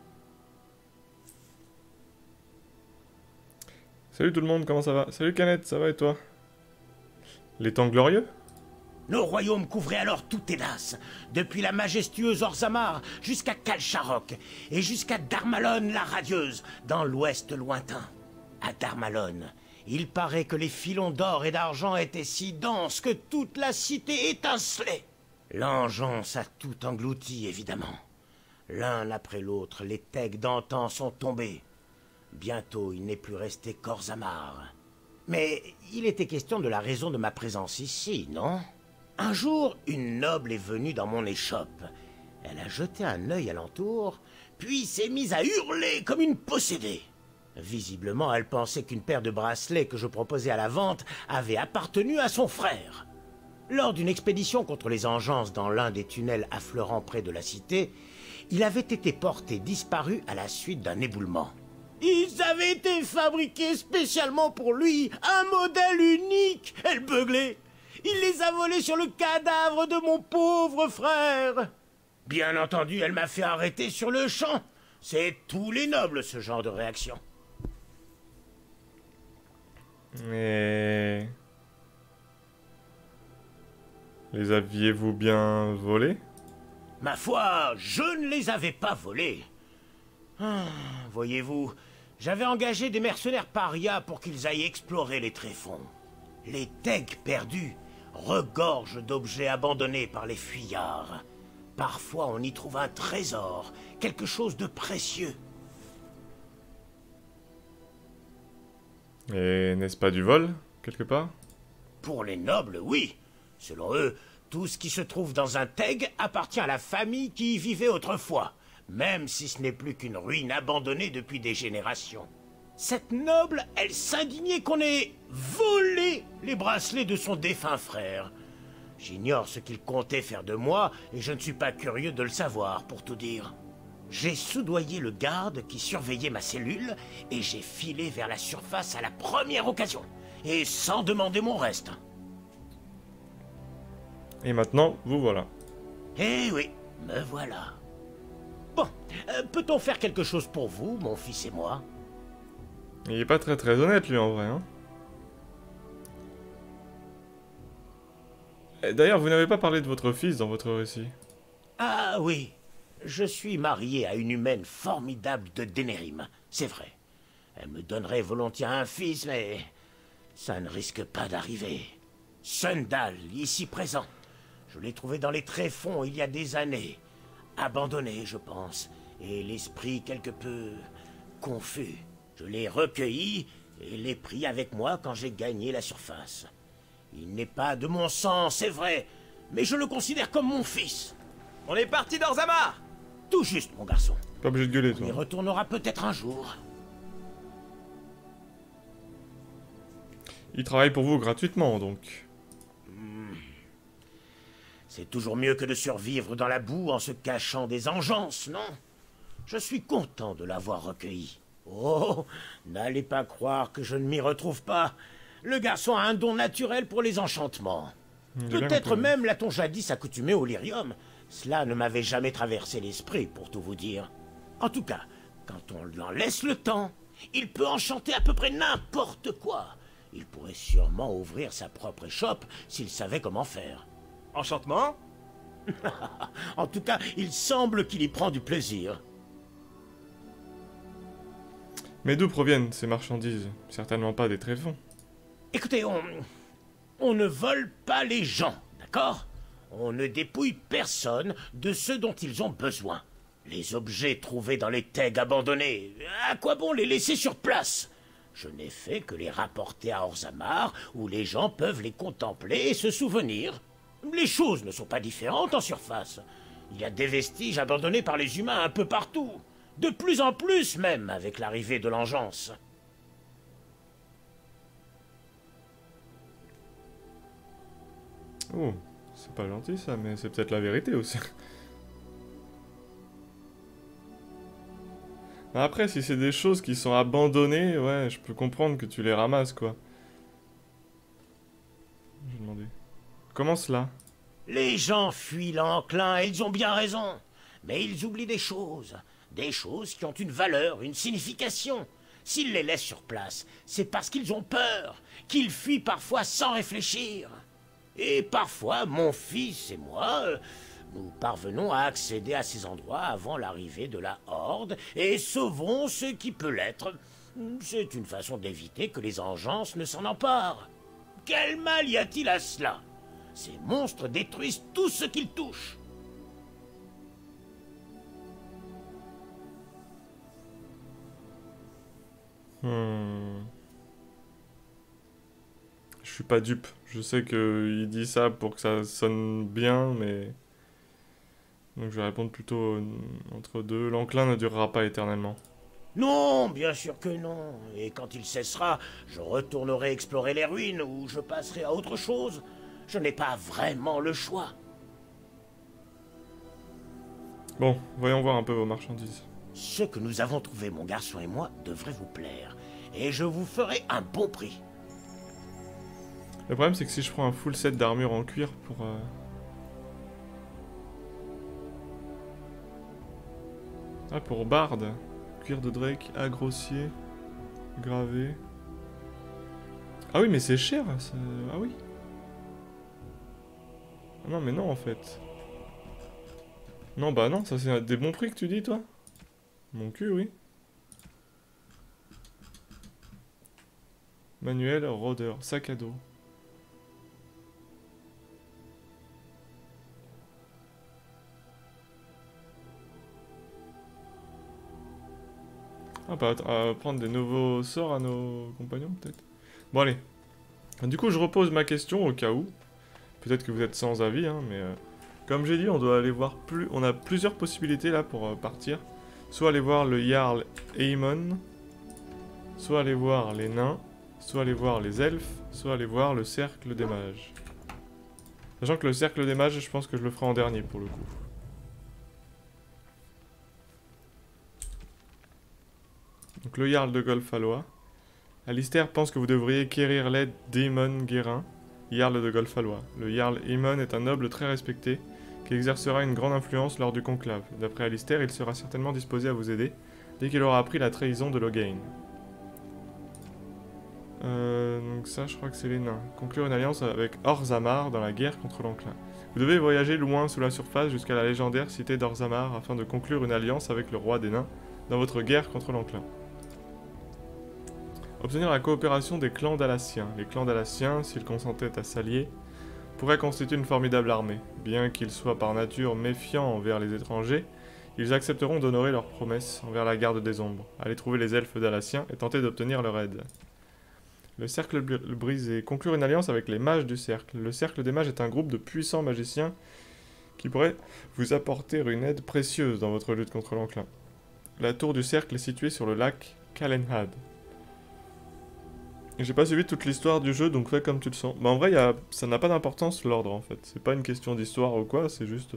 Salut tout le monde, comment ça va? Salut Canette, ça va et toi? Les temps glorieux? Nos royaumes couvraient alors tout Hédas, depuis la majestueuse Orzammar jusqu'à Calcharok, et jusqu'à Darmalon la radieuse, dans l'ouest lointain. À Darmalon, il paraît que les filons d'or et d'argent étaient si denses que toute la cité étincelait. L'engeance a tout englouti, évidemment. L'un après l'autre, les tegs d'antan sont tombés. Bientôt, il n'est plus resté qu'Orzammar. Mais il était question de la raison de ma présence ici, non? Un jour, une noble est venue dans mon échoppe. Elle a jeté un œil alentour, puis s'est mise à hurler comme une possédée. Visiblement, elle pensait qu'une paire de bracelets que je proposais à la vente avait appartenu à son frère. Lors d'une expédition contre les engeances dans l'un des tunnels affleurant près de la cité, il avait été porté disparu à la suite d'un éboulement. Ils avaient été fabriqués spécialement pour lui, un modèle unique. Elle beuglait. Il les a volés sur le cadavre de mon pauvre frère. Bien entendu, elle m'a fait arrêter sur le champ. C'est tous les nobles, ce genre de réaction. Mais... Les aviez-vous bien volés? Ma foi, je ne les avais pas volés. Voyez-vous, j'avais engagé des mercenaires parias pour qu'ils aillent explorer les tréfonds. Les tegs perdus regorgent d'objets abandonnés par les fuyards. Parfois, on y trouve un trésor, quelque chose de précieux. Et n'est-ce pas du vol, quelque part? Pour les nobles, oui. Selon eux, tout ce qui se trouve dans un teg appartient à la famille qui y vivait autrefois, même si ce n'est plus qu'une ruine abandonnée depuis des générations. Cette noble, elle s'indignait qu'on ait volé les bracelets de son défunt frère. J'ignore ce qu'il comptait faire de moi, et je ne suis pas curieux de le savoir, pour tout dire. J'ai soudoyé le garde qui surveillait ma cellule et j'ai filé vers la surface à la première occasion. Et sans demander mon reste. Et maintenant, vous voilà. Eh oui, me voilà. Bon, peut-on faire quelque chose pour vous, mon fils et moi? Il est pas très honnête, lui, en vrai, hein. D'ailleurs, vous n'avez pas parlé de votre fils dans votre récit. Ah oui, je suis marié à une humaine formidable de Denerim, c'est vrai. Elle me donnerait volontiers un fils, mais ça ne risque pas d'arriver. Sundal, ici présent. Je l'ai trouvé dans les tréfonds il y a des années. Abandonné, je pense, et l'esprit quelque peu confus. Je l'ai recueilli et l'ai pris avec moi quand j'ai gagné la surface. Il n'est pas de mon sang, c'est vrai, mais je le considère comme mon fils. On est parti d'Orzamar! Tout juste, mon garçon. Pas obligé de gueuler, On toi. y retournera peut-être un jour. Il travaille pour vous gratuitement, donc. C'est toujours mieux que de survivre dans la boue en se cachant des engeances, non? Je suis content de l'avoir recueilli. Oh, n'allez pas croire que je ne m'y retrouve pas. Le garçon a un don naturel pour les enchantements. Peut-être même l'a-t-on jadis accoutumé au lyrium. Cela ne m'avait jamais traversé l'esprit, pour tout vous dire. En tout cas, quand on lui en laisse le temps, il peut enchanter à peu près n'importe quoi. Il pourrait sûrement ouvrir sa propre échoppe s'il savait comment faire. Enchantement? En tout cas, il semble qu'il y prend du plaisir. Mais d'où proviennent ces marchandises? Certainement pas des tréfonds. Écoutez, on ne vole pas les gens, d'accord? On ne dépouille personne de ce dont ils ont besoin. Les objets trouvés dans les tegs abandonnés, à quoi bon les laisser sur place? Je n'ai fait que les rapporter à Orzamar, où les gens peuvent les contempler et se souvenir. Les choses ne sont pas différentes en surface. Il y a des vestiges abandonnés par les humains un peu partout. De plus en plus même, avec l'arrivée de l'engeance. Oh, c'est pas gentil ça, mais c'est peut-être la vérité aussi. Après, si c'est des choses qui sont abandonnées, ouais, je peux comprendre que tu les ramasses, quoi. J'ai demandé. Comment cela? Les gens fuient l'enclin et ils ont bien raison. Mais ils oublient des choses qui ont une valeur, une signification. S'ils les laissent sur place, c'est parce qu'ils ont peur, qu'ils fuient parfois sans réfléchir. Et parfois, mon fils et moi, nous parvenons à accéder à ces endroits avant l'arrivée de la Horde et sauvons ce qui peut l'être. C'est une façon d'éviter que les engeances ne s'en emparent. Quel mal y a-t-il à cela? Ces monstres détruisent tout ce qu'ils touchent. Je suis pas dupe. Je sais qu'il dit ça pour que ça sonne bien, mais... Donc je vais répondre plutôt entre deux. L'enclin ne durera pas éternellement. Non, bien sûr que non. Et quand il cessera, je retournerai explorer les ruines ou je passerai à autre chose. Je n'ai pas vraiment le choix. Bon, voyons voir un peu vos marchandises. Ce que nous avons trouvé, mon garçon et moi, devrait vous plaire. Et je vous ferai un bon prix. Le problème, c'est que si je prends un full set d'armure en cuir pour... Ah, pour Bard. Cuir de Drake, grossier, gravé. Ah oui, mais c'est cher, ça... Ah oui. Ah non, mais non, en fait. Non, bah non, ça c'est des bons prix que tu dis, toi? Mon cul, oui. Manuel, rôdeur, sac à dos. Ah bah, on va prendre des nouveaux sorts à nos compagnons, peut-être. Bon, allez. Du coup, je repose ma question au cas où. Peut-être que vous êtes sans avis, hein, mais... comme j'ai dit, on doit aller voir plus... On a plusieurs possibilités, là, pour partir. Soit aller voir le Jarl Aemon, soit aller voir les nains, soit aller voir les elfes, soit aller voir le cercle des mages. Sachant que le cercle des mages, je pense que je le ferai en dernier, pour le coup. Donc le Jarl de Golfalois. Alistair pense que vous devriez quérir l'aide d'Aemon Guérin, Jarl de Golfalois. Le Jarl Aemon est un noble très respecté, qui exercera une grande influence lors du conclave. D'après Alistair, il sera certainement disposé à vous aider, dès qu'il aura appris la trahison de Loghain. Donc ça, je crois que c'est les nains. Conclure une alliance avec Orzammar dans la guerre contre l'Enclin. Vous devez voyager loin sous la surface jusqu'à la légendaire cité d'Orzammar afin de conclure une alliance avec le roi des nains dans votre guerre contre l'Enclin. Obtenir la coopération des clans dalassiens. Les clans dalassiens, s'ils consentaient à s'allier, pourraient constituer une formidable armée. Bien qu'ils soient par nature méfiants envers les étrangers, ils accepteront d'honorer leurs promesses envers la garde des ombres. Allez trouver les elfes dalassiens et tenter d'obtenir leur aide. Le cercle brisé. Conclure une alliance avec les mages du cercle. Le cercle des mages est un groupe de puissants magiciens qui pourrait vous apporter une aide précieuse dans votre lutte contre l'Enclin. La tour du cercle est située sur le lac Calenhad. J'ai pas suivi toute l'histoire du jeu, donc fais comme tu le sens. Bah en vrai, ça n'a pas d'importance l'ordre en fait. C'est pas une question d'histoire ou quoi, c'est juste...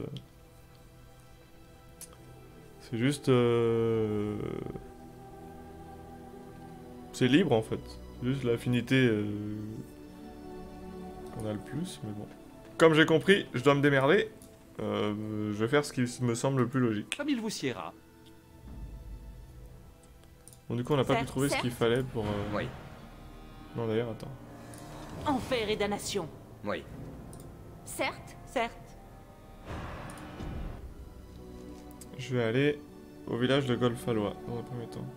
C'est juste... C'est libre en fait. C'est juste l'affinité qu'on a le plus, mais bon. Comme j'ai compris, je dois me démerder. Je vais faire ce qui me semble le plus logique. Comme il vous siera. Bon, du coup, on n'a pas pu trouver ce qu'il fallait pour... Oui. Non, d'ailleurs, attends. Enfer et damnation. Oui. Certes. Certes. Je vais aller au village de Golfalois, dans un premier temps.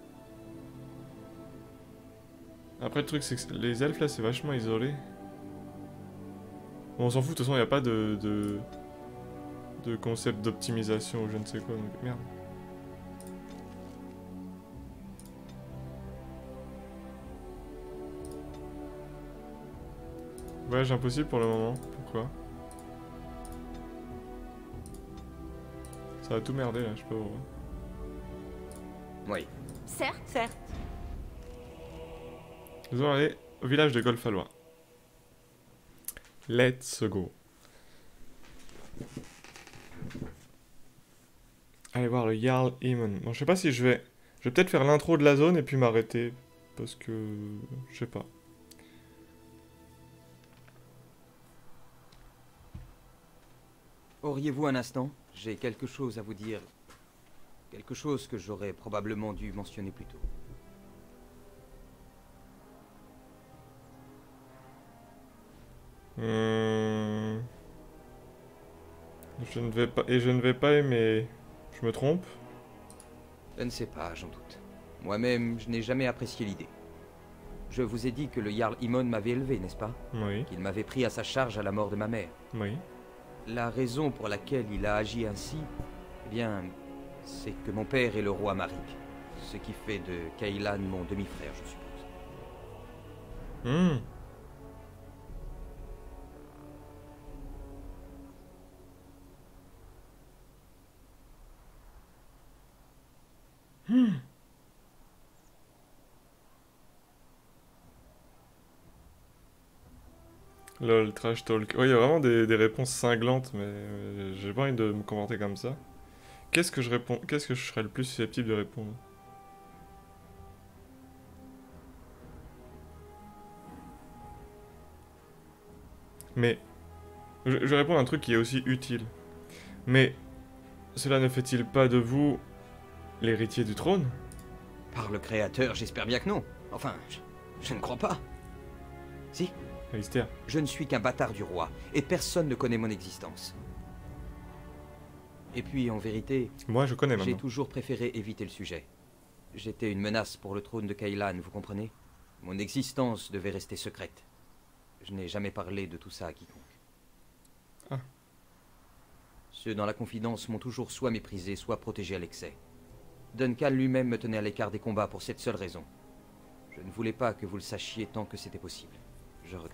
Après, le truc, c'est que les elfes, là, c'est vachement isolé. Bon, on s'en fout, de toute façon, il n'y a pas de concept d'optimisation ou je ne sais quoi, donc merde. Voyage impossible pour le moment, pourquoi? Ça va tout merder, là, je sais pas pourquoi. Oui. Certes. Certes. Nous allons aller au village de Golfalois. Let's go. Allez voir le Jarl Aemon. Bon, je sais pas si je vais... Je vais peut-être faire l'intro de la zone et puis m'arrêter. Parce que... Je sais pas. Auriez-vous un instant? J'ai quelque chose à vous dire. Quelque chose que j'aurais probablement dû mentionner plus tôt. Je ne vais pas aimer... Je me trompe? Je ne sais pas, j'en doute. Moi-même, je n'ai jamais apprécié l'idée. Je vous ai dit que le Jarl Aemon m'avait élevé, n'est-ce pas? Oui. Qu'il m'avait pris à sa charge à la mort de ma mère. Oui. La raison pour laquelle il a agi ainsi, eh bien, c'est que mon père est le roi Marik. Ce qui fait de Cailan mon demi-frère, je suppose. Lol, trash talk. Ouais, il y a vraiment des réponses cinglantes, mais j'ai pas envie de me comporter comme ça. Qu'est-ce que je réponds? Qu'est-ce que je serais le plus susceptible de répondre? Mais... Je vais répondre à un truc qui est aussi utile. Mais... Cela ne fait-il pas de vous... l'héritier du trône? Par le Créateur, j'espère bien que non. Enfin, je ne crois pas. Si? Alistair. Je ne suis qu'un bâtard du roi, et personne ne connaît mon existence. Et puis, en vérité, Moi, je connais j'ai maintenant. toujours préféré éviter le sujet. J'étais une menace pour le trône de Cailan, vous comprenez? Mon existence devait rester secrète. Je n'ai jamais parlé de tout ça à quiconque. Ah. Ceux dans la confidence m'ont toujours soit méprisé, soit protégé à l'excès. Duncan lui-même me tenait à l'écart des combats pour cette seule raison. Je ne voulais pas que vous le sachiez tant que c'était possible. Je regrette.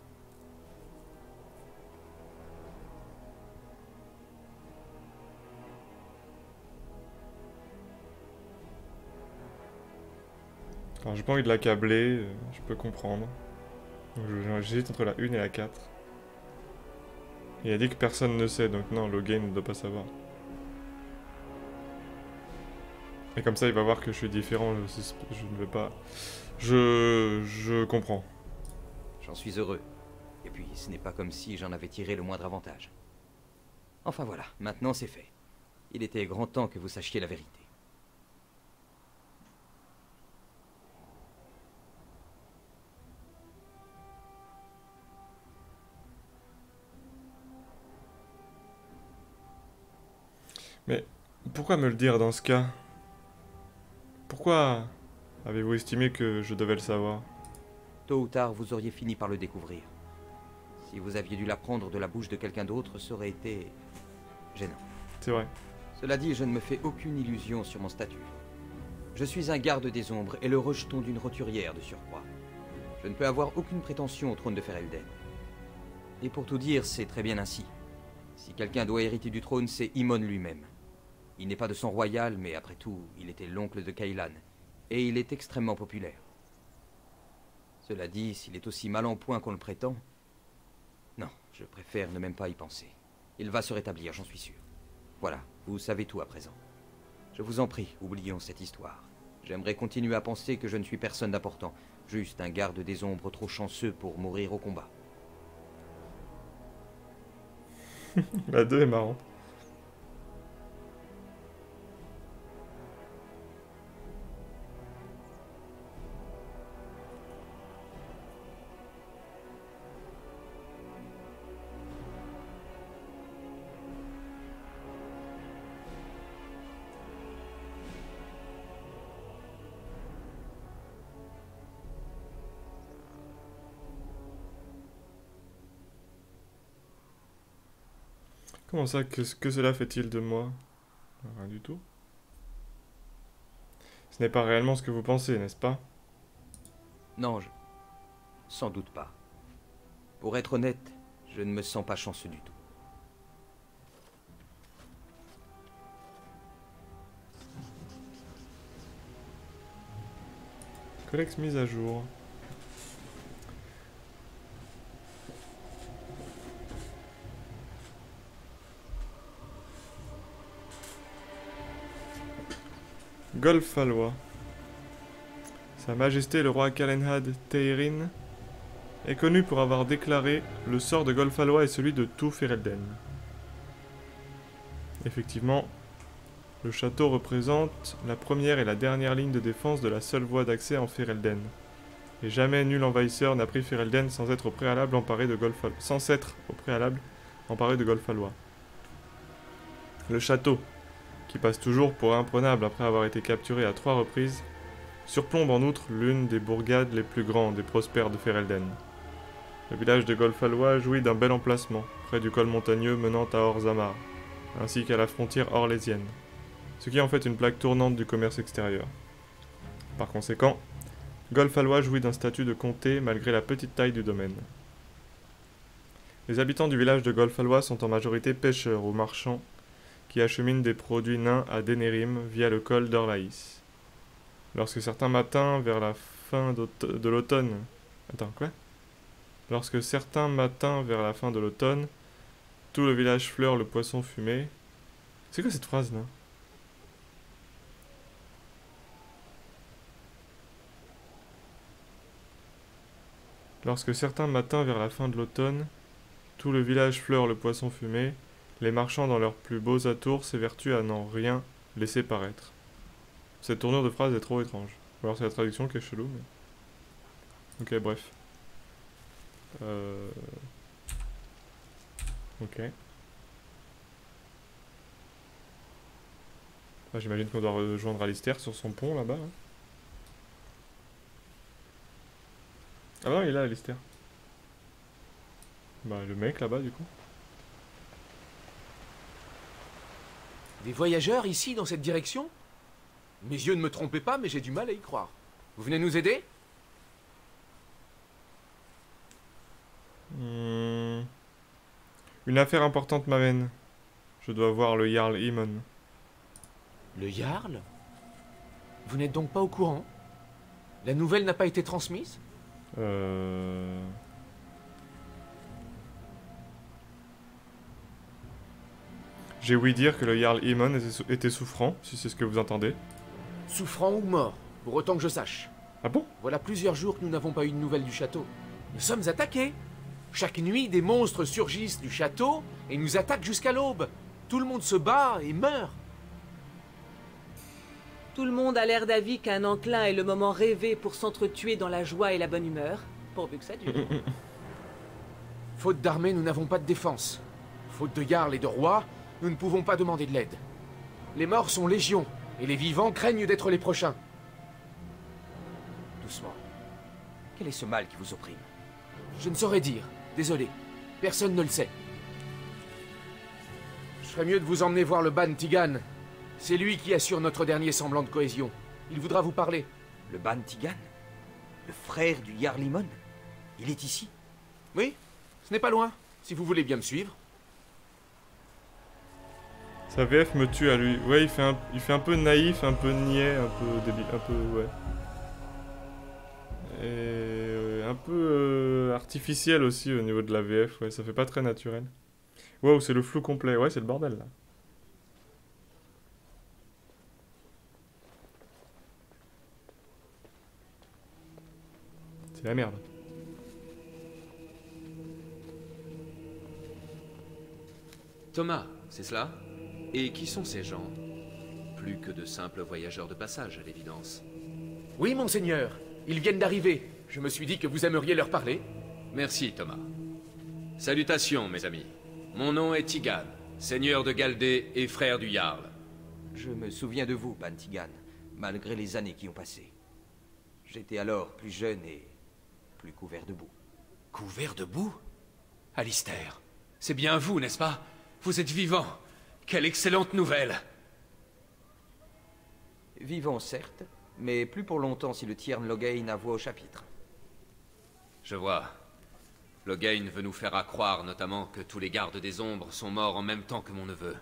Alors, j'ai pas envie de l'accabler, je peux comprendre. J'hésite entre la 1 et la 4. Il a dit que personne ne sait, donc non, Loghain ne doit pas savoir. Et comme ça, il va voir que je suis différent. Je ne vais pas... Je comprends. J'en suis heureux. Et puis, ce n'est pas comme si j'en avais tiré le moindre avantage. Enfin voilà, maintenant c'est fait. Il était grand temps que vous sachiez la vérité. Mais pourquoi me le dire dans ce cas? Pourquoi avez-vous estimé que je devais le savoir? Tôt ou tard, vous auriez fini par le découvrir. Si vous aviez dû l'apprendre de la bouche de quelqu'un d'autre, ça aurait été gênant. C'est vrai. Cela dit, je ne me fais aucune illusion sur mon statut. Je suis un garde des ombres et le rejeton d'une roturière de surcroît. Je ne peux avoir aucune prétention au trône de Ferelden. Et pour tout dire, c'est très bien ainsi. Si quelqu'un doit hériter du trône, c'est Imon lui-même. Il n'est pas de sang royal, mais après tout, il était l'oncle de Kailan, et il est extrêmement populaire. Cela dit, s'il est aussi mal en point qu'on le prétend... Non, je préfère ne même pas y penser. Il va se rétablir, j'en suis sûr. Voilà, vous savez tout à présent. Je vous en prie, oublions cette histoire. J'aimerais continuer à penser que je ne suis personne d'important, juste un garde des ombres trop chanceux pour mourir au combat. La 2 est marrante. Comment ça, que cela fait-il de moi? Rien du tout. Ce n'est pas réellement ce que vous pensez, n'est-ce pas? Non, sans doute pas. Pour être honnête, je ne me sens pas chanceux du tout. Codex mise à jour. Golfalois. Sa Majesté le roi Calenhad Teirin est connu pour avoir déclaré le sort de Golfalois est celui de tout Ferelden. Effectivement, le château représente la première et la dernière ligne de défense de la seule voie d'accès en Ferelden. Et jamais nul envahisseur n'a pris Ferelden sans être au préalable emparé de Golfalois. Le château, qui passe toujours pour imprenable après avoir été capturé à 3 reprises, surplombe en outre l'une des bourgades les plus grandes et prospères de Ferelden. Le village de Golfalois jouit d'un bel emplacement, près du col montagneux menant à Orzammar, ainsi qu'à la frontière orlésienne, ce qui en fait une plaque tournante du commerce extérieur. Par conséquent, Golfalois jouit d'un statut de comté malgré la petite taille du domaine. Les habitants du village de Golfalois sont en majorité pêcheurs ou marchands, qui achemine des produits nains à Denerim via le col d'Orlaïs. Lorsque certains matins vers la fin de l'automne... Attends, quoi? Lorsque certains matins vers la fin de l'automne, tout le village fleure le poisson fumé... C'est quoi cette phrase, là? Lorsque certains matins vers la fin de l'automne, tout le village fleure le poisson fumé, les marchands dans leurs plus beaux atours s'évertuent à n'en rien laisser paraître. Cette tournure de phrase est trop étrange. Ou alors c'est la traduction qui est chelou, mais... Ok, bref. Ok. Ah, j'imagine qu'on doit rejoindre Alistair sur son pont, là-bas. Hein. Ah non, il est là, Alistair. Bah, le mec, là-bas, du coup. Des voyageurs ici, dans cette direction? Mes yeux ne me trompaient pas, mais j'ai du mal à y croire. Vous venez nous aider? Une affaire importante m'amène. Je dois voir le Jarl Imon. Le Jarl? Vous n'êtes donc pas au courant? La nouvelle n'a pas été transmise? J'ai ouï dire que le Jarl Imon était souffrant, si c'est ce que vous entendez. souffrant ou mort, pour autant que je sache. Ah bon? Voilà plusieurs jours que nous n'avons pas eu de nouvelles du château. Nous sommes attaqués. Chaque nuit, des monstres surgissent du château et nous attaquent jusqu'à l'aube. Tout le monde se bat et meurt. Tout le monde a l'air d'avis qu'un enclin est le moment rêvé pour s'entretuer dans la joie et la bonne humeur, pourvu que ça dure. Faute d'armée, nous n'avons pas de défense. Faute de jarls et de rois, nous ne pouvons pas demander de l'aide. Les morts sont légion, et les vivants craignent d'être les prochains. Doucement. Quel est ce mal qui vous opprime? Je ne saurais dire. Désolé. Personne ne le sait. Je ferais mieux de vous emmener voir le Ban Tigan. C'est lui qui assure notre dernier semblant de cohésion. Il voudra vous parler. Le Ban Tigan? Le frère du Jarl Imon? Il est ici? Oui, ce n'est pas loin, si vous voulez bien me suivre. Sa VF me tue à lui. Ouais, il fait un peu naïf, un peu niais, un peu débile, un peu... ouais. Et un peu artificiel aussi au niveau de la VF, ouais, ça fait pas très naturel. Waouh, c'est le flou complet, ouais, c'est le bordel là. C'est la merde. Thomas, c'est cela? Et qui sont ces gens? Plus que de simples voyageurs de passage, à l'évidence. Oui, monseigneur. Ils viennent d'arriver. Je me suis dit que vous aimeriez leur parler. Merci, Thomas. Salutations, mes amis. Mon nom est Tigan, seigneur de Galdé et frère du Jarl. Je me souviens de vous, Ban Tigan, malgré les années qui ont passé. J'étais alors plus jeune et plus couvert de boue. Couvert de boue? Alistair, c'est bien vous, n'est-ce pas? Vous êtes vivant. Quelle excellente nouvelle! Vivant, certes, mais plus pour longtemps si le Tiern Loghain a voix au chapitre. Je vois. Loghain veut nous faire accroire notamment que tous les gardes des ombres sont morts en même temps que mon neveu.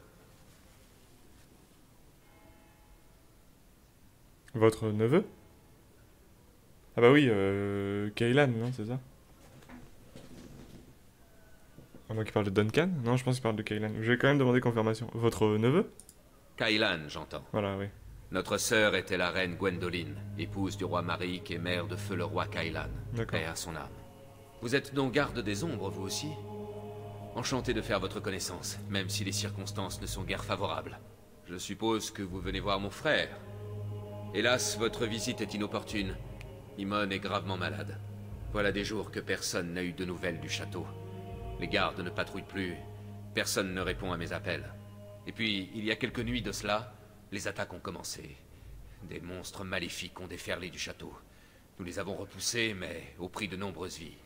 Votre neveu? Ah bah oui, Kaylan, non, c'est ça? À moi qui parle de Duncan? Non, je pense qu'il parle de Kaylan. Je vais quand même demander confirmation. Votre neveu? Kaylan, j'entends. Voilà, oui. Notre sœur était la reine Gwendoline, épouse du roi Maric et mère de feu le roi Kaylan. D'accord. Paix à son âme. Vous êtes donc garde des ombres, vous aussi? Enchanté de faire votre connaissance, même si les circonstances ne sont guère favorables. Je suppose que vous venez voir mon frère. Hélas, votre visite est inopportune. Imon est gravement malade. Voilà des jours que personne n'a eu de nouvelles du château. Les gardes ne patrouillent plus. Personne ne répond à mes appels. Et puis, il y a quelques nuits de cela, les attaques ont commencé. Des monstres maléfiques ont déferlé du château. Nous les avons repoussés, mais au prix de nombreuses vies.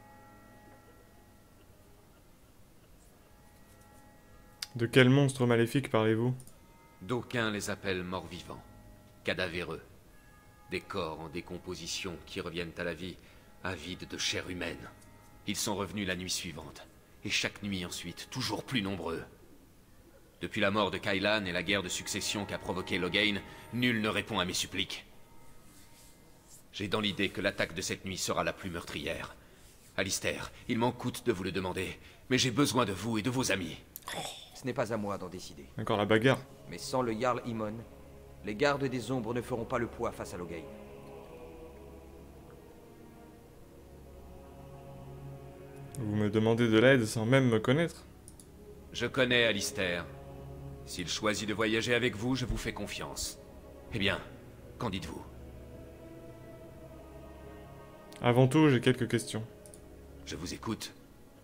De quel monstre maléfique parlez-vous? D'aucuns les appellent morts-vivants, cadavéreux. Des corps en décomposition qui reviennent à la vie, avides de chair humaine. Ils sont revenus la nuit suivante, et chaque nuit ensuite, toujours plus nombreux. Depuis la mort de Kaylan et la guerre de succession qu'a provoqué Loghain, nul ne répond à mes suppliques. J'ai dans l'idée que l'attaque de cette nuit sera la plus meurtrière. Alistair, il m'en coûte de vous le demander, mais j'ai besoin de vous et de vos amis. Ce n'est pas à moi d'en décider. Encore la bagarre. Mais sans le Jarl Imon, les gardes des ombres ne feront pas le poids face à Loghain. Vous me demandez de l'aide sans même me connaître? Je connais Alistair. S'il choisit de voyager avec vous, je vous fais confiance. Eh bien, qu'en dites-vous? Avant tout, j'ai quelques questions. Je vous écoute.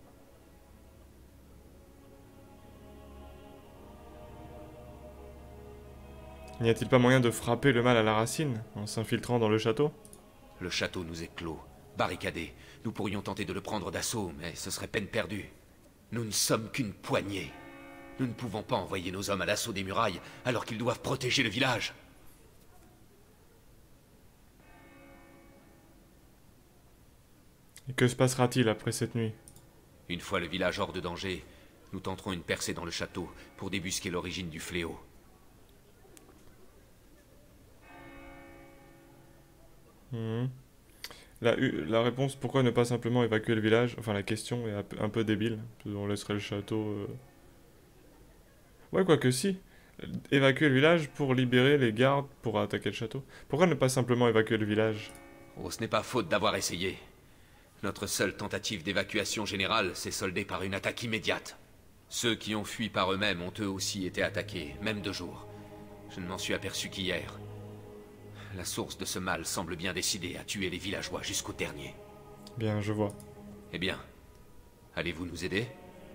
N'y a-t-il pas moyen de frapper le mal à la racine, en s'infiltrant dans le château? Le château nous est clos, barricadé. Nous pourrions tenter de le prendre d'assaut, mais ce serait peine perdue. Nous ne sommes qu'une poignée. Nous ne pouvons pas envoyer nos hommes à l'assaut des murailles, alors qu'ils doivent protéger le village. Et que se passera-t-il après cette nuit? Une fois le village hors de danger, nous tenterons une percée dans le château pour débusquer l'origine du fléau. La réponse, pourquoi ne pas simplement évacuer le village? Enfin, la question est un peu débile. On laisserait le château... Ouais, quoique si. Évacuer le village pour libérer les gardes pour attaquer le château. Pourquoi ne pas simplement évacuer le village? Oh, ce n'est pas faute d'avoir essayé. Notre seule tentative d'évacuation générale s'est soldée par une attaque immédiate. Ceux qui ont fui par eux-mêmes ont eux aussi été attaqués, même de jour. Je ne m'en suis aperçu qu'hier. La source de ce mal semble bien décidée à tuer les villageois jusqu'au dernier. Bien, je vois. Eh bien, allez-vous nous aider?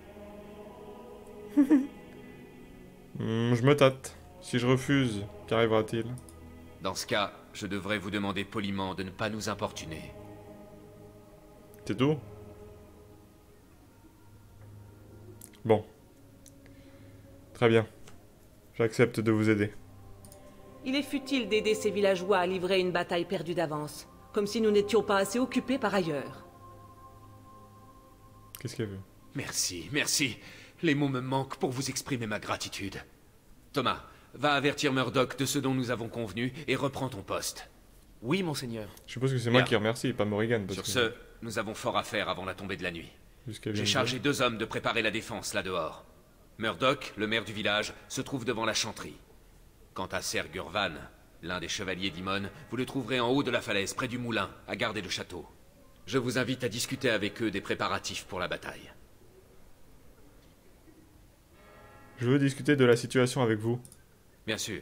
Je me tâte. Si je refuse, qu'arrivera-t-il? Dans ce cas, je devrais vous demander poliment de ne pas nous importuner. C'est tout? Bon. Très bien. J'accepte de vous aider. Il est futile d'aider ces villageois à livrer une bataille perdue d'avance, comme si nous n'étions pas assez occupés par ailleurs. Qu'est-ce qu'elle veut? Merci, merci. Les mots me manquent pour vous exprimer ma gratitude. Thomas, va avertir Murdoch de ce dont nous avons convenu et reprends ton poste. Oui, monseigneur. Je suppose que c'est moi qui remercie, pas Morrigan. Sur ce, nous avons fort à faire avant la tombée de la nuit. J'ai chargé 2 hommes de préparer la défense là dehors. Murdoch, le maire du village, se trouve devant la chanterie. Quant à Ser Gurvan, l'un des chevaliers d'Imon, vous le trouverez en haut de la falaise, près du moulin, à garder le château. Je vous invite à discuter avec eux des préparatifs pour la bataille. Je veux discuter de la situation avec vous. Bien sûr.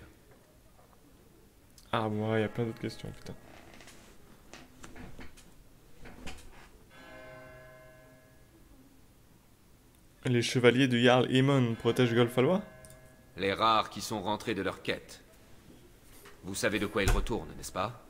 Ah, moi, il y a plein d'autres questions, putain. Les chevaliers du Jarl Aemon protègent Golfalois? Les rares qui sont rentrés de leur quête. Vous savez de quoi ils retournent, n'est-ce pas?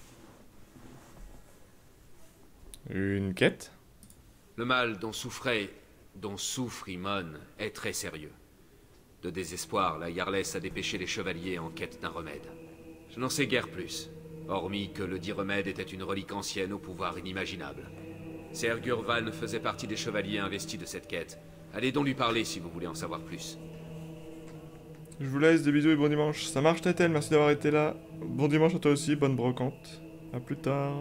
Une quête? Le mal dont souffre Imon est très sérieux. De désespoir, la Jarless a dépêché les chevaliers en quête d'un remède. Je n'en sais guère plus, hormis que le dit remède était une relique ancienne au pouvoir inimaginable. Ser Gurvan faisait partie des chevaliers investis de cette quête. Allez donc lui parler si vous voulez en savoir plus. Je vous laisse, des bisous et bon dimanche. Ça marche, Tatel, merci d'avoir été là. Bon dimanche à toi aussi, bonne brocante. À plus tard.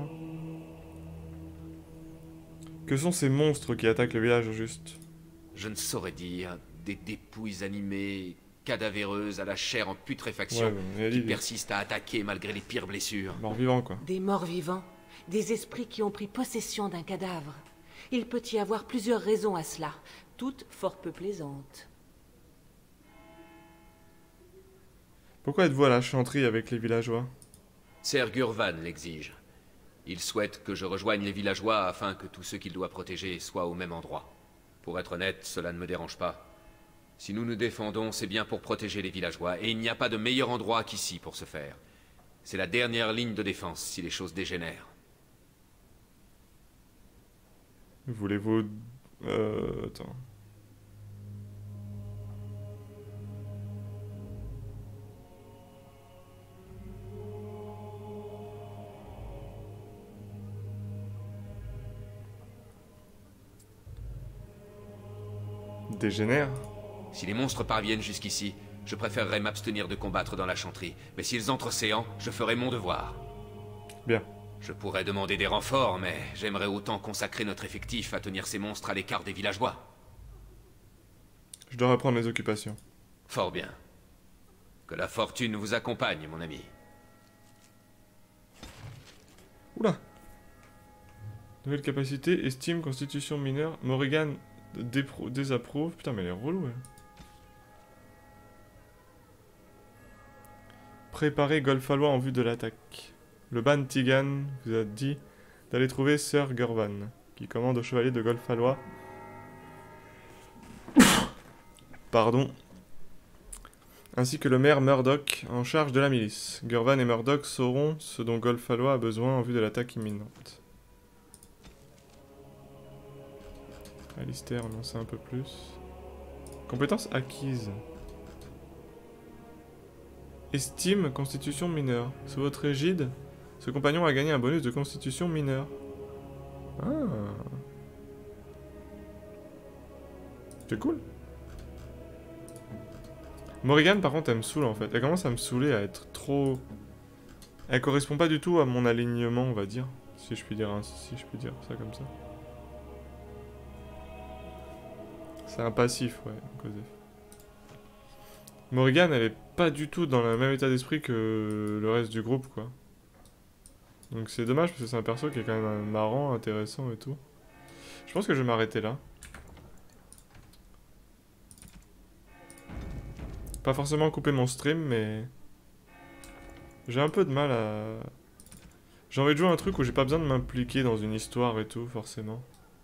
Que sont ces monstres qui attaquent le village, au juste? Je ne saurais dire. Des dépouilles animées, cadavéreuses à la chair en putréfaction, qui persistent à attaquer malgré les pires blessures. Morts-vivants, quoi. Des morts-vivants, des esprits qui ont pris possession d'un cadavre. Il peut y avoir plusieurs raisons à cela, toutes fort peu plaisantes. Pourquoi êtes-vous à la chanterie avec les villageois? Ser Gurvan l'exige. Il souhaite que je rejoigne les villageois afin que tous ceux qu'il doit protéger soient au même endroit. Pour être honnête, cela ne me dérange pas. Si nous nous défendons, c'est bien pour protéger les villageois, et il n'y a pas de meilleur endroit qu'ici pour ce faire. C'est la dernière ligne de défense si les choses dégénèrent. Voulez-vous... Attends... Dégénère? Si les monstres parviennent jusqu'ici, je préférerais m'abstenir de combattre dans la chanterie. Mais s'ils entrent océan, je ferai mon devoir. Bien. Je pourrais demander des renforts, mais j'aimerais autant consacrer notre effectif à tenir ces monstres à l'écart des villageois. Je dois reprendre mes occupations. Fort bien. Que la fortune vous accompagne, mon ami. Oula. Nouvelle capacité, estime, constitution mineure. Morrigan désapprouve. Putain, mais elle est relou, elle. Préparez Golfalois en vue de l'attaque. Le Ban Tigan vous a dit d'aller trouver Ser Gurvan, qui commande au chevalier de Golfalois. Pardon. Ainsi que le maire Murdoch en charge de la milice. Gurvan et Murdoch sauront ce dont Golfalois a besoin en vue de l'attaque imminente. Alistair en sait un peu plus. Compétences acquises. Estime, constitution mineure. Sous votre égide, ce compagnon a gagné un bonus de constitution mineure. Ah. C'est cool. Morrigan, par contre, elle me saoule en fait. Elle commence à me saouler, à être trop... Elle correspond pas du tout à mon alignement, on va dire. Si je puis dire, si je puis dire ça comme ça. C'est un passif, ouais, Cosef. Morrigan, elle est pas du tout dans le même état d'esprit que le reste du groupe, quoi. Donc c'est dommage, parce que c'est un perso qui est quand même marrant, intéressant et tout. Je pense que je vais m'arrêter là. Pas forcément couper mon stream, mais... j'ai un peu de mal à... j'ai envie de jouer à un truc où j'ai pas besoin de m'impliquer dans une histoire et tout, forcément.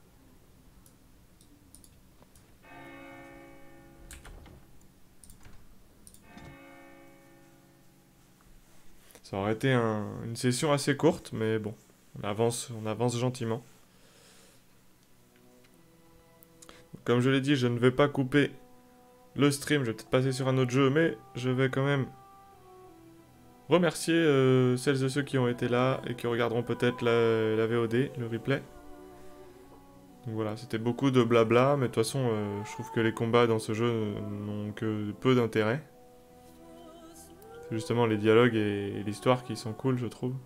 Ça aurait été une session assez courte, mais bon, on avance gentiment. Comme je l'ai dit, je ne vais pas couper le stream, je vais peut-être passer sur un autre jeu, mais je vais quand même remercier celles et ceux qui ont été là et qui regarderont peut-être la VOD, le replay. Donc voilà, c'était beaucoup de blabla, mais de toute façon, je trouve que les combats dans ce jeu n'ont que peu d'intérêt. C'est justement les dialogues et l'histoire qui sont cool, je trouve.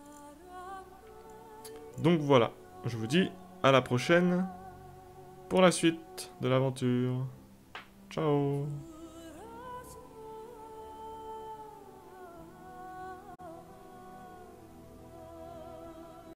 Donc voilà, je vous dis à la prochaine pour la suite de l'aventure. Ciao!